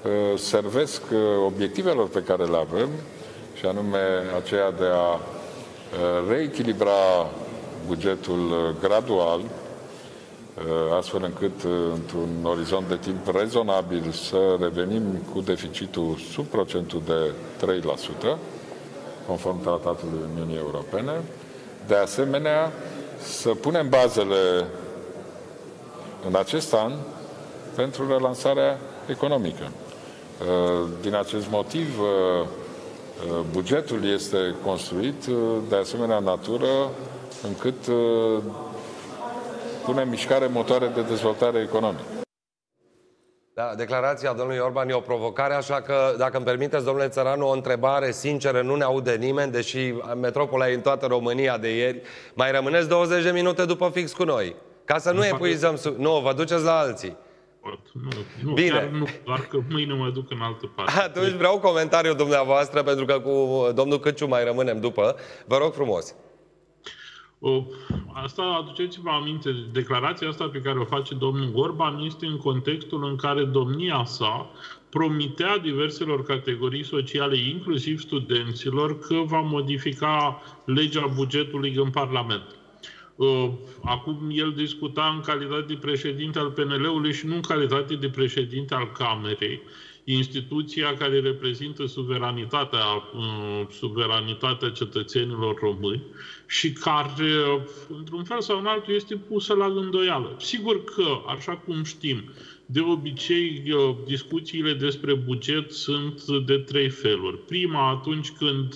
Speaker 8: servesc obiectivelor pe care le avem, și anume aceea de a reechilibra bugetul gradual, astfel încât, într-un orizont de timp rezonabil, să revenim cu deficitul sub procentul de trei la sută, conform Tratatului Uniunii Europene. De asemenea, să punem bazele în acest an pentru relansarea economică. Din acest motiv, bugetul este construit de asemenea natură încât pune în mișcare motoare de dezvoltare economică.
Speaker 1: Da, declarația domnului Orban e o provocare, așa că, dacă îmi permiteți, domnule Țăranu, o întrebare sinceră, nu ne aude nimeni, deși metropola e în toată România de ieri. Mai rămâneți douăzeci de minute după fix cu noi, ca să nu, nu epuizăm... Su... Nu, vă duceți la alții.
Speaker 4: Nu, nu,
Speaker 1: Bine.
Speaker 4: Chiar nu, doar că mâine mă duc în altă parte.
Speaker 1: Atunci vreau comentariul dumneavoastră, pentru că cu domnul Câțu mai rămânem după. Vă rog frumos.
Speaker 4: O, asta, aduceți-vă aminte, declarația asta pe care o face domnul Orban este în contextul în care domnia sa promitea diverselor categorii sociale, inclusiv studenților, că va modifica legea bugetului în Parlament. Acum el discuta în calitate de președinte al P N L-ului și nu în calitate de președinte al Camerei, instituția care reprezintă suveranitatea, suveranitatea cetățenilor români și care, într-un fel sau în altul, este pusă la îndoială. Sigur că, așa cum știm, de obicei discuțiile despre buget sunt de trei feluri. Prima, atunci când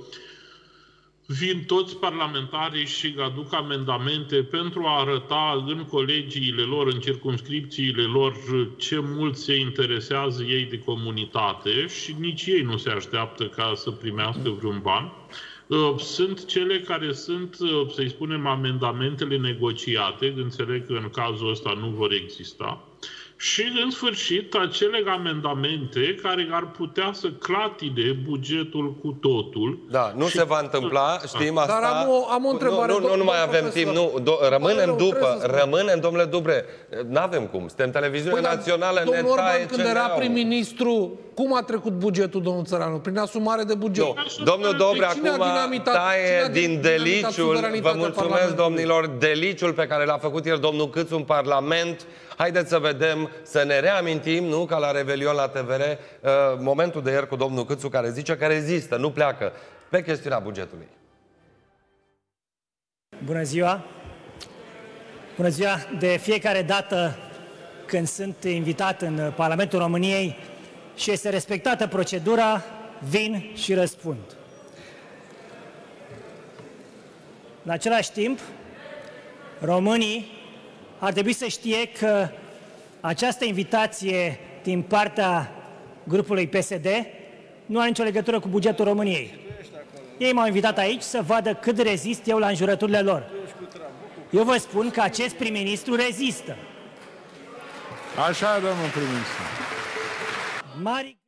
Speaker 4: vin toți parlamentarii și aduc amendamente pentru a arăta în colegiile lor, în circumscripțiile lor, ce mult se interesează ei de comunitate și nici ei nu se așteaptă ca să primească vreun ban. Sunt cele care sunt, să-i spunem, amendamentele negociate, înțeleg că în cazul ăsta nu vor exista. Și, în sfârșit, acele amendamente care ar putea să clatine bugetul cu totul.
Speaker 1: Da, nu
Speaker 4: și...
Speaker 1: se va întâmpla, știm asta.
Speaker 2: Dar am o, am o întrebare.
Speaker 1: Nu, nu, nu, nu mai avem
Speaker 2: profesor.
Speaker 1: timp, nu. Do rămânem
Speaker 2: rău,
Speaker 1: după, rămânem, domnule Dubre. N-avem cum, suntem televiziune
Speaker 2: păi,
Speaker 1: națională, ne
Speaker 2: domnul Orban,
Speaker 1: taie
Speaker 2: când
Speaker 1: ce
Speaker 2: era
Speaker 1: vreau.
Speaker 2: prim-ministru, cum a trecut bugetul, domnul Țăranu? Prin asumare de buget.
Speaker 1: Nu. Domnul Dobre
Speaker 2: Cine a
Speaker 1: acum
Speaker 2: dinamitat-
Speaker 1: taie
Speaker 2: cine a
Speaker 1: din
Speaker 2: dinamitat
Speaker 1: deliciul, vă
Speaker 2: suveranitatea
Speaker 1: mulțumesc,
Speaker 2: Parlamentului?
Speaker 1: domnilor, deliciul pe care l-a făcut el domnul Câțu în Parlament. Haideți să vedem, să ne reamintim, nu, ca la Revelion la T V R, uh, momentul de ieri cu domnul Câțu, care zice că rezistă, nu pleacă, pe chestiunea bugetului.
Speaker 10: Bună ziua! Bună ziua! De fiecare dată când sunt invitat în Parlamentul României și este respectată procedura, vin și răspund. În același timp, românii ar trebui să știe că această invitație din partea grupului P S D nu are nicio legătură cu bugetul României. Ei m-au invitat aici să vadă cât rezist eu la înjurăturile lor. Eu vă spun că acest prim-ministru rezistă.
Speaker 8: Așa, domnul prim-ministru.
Speaker 10: Mari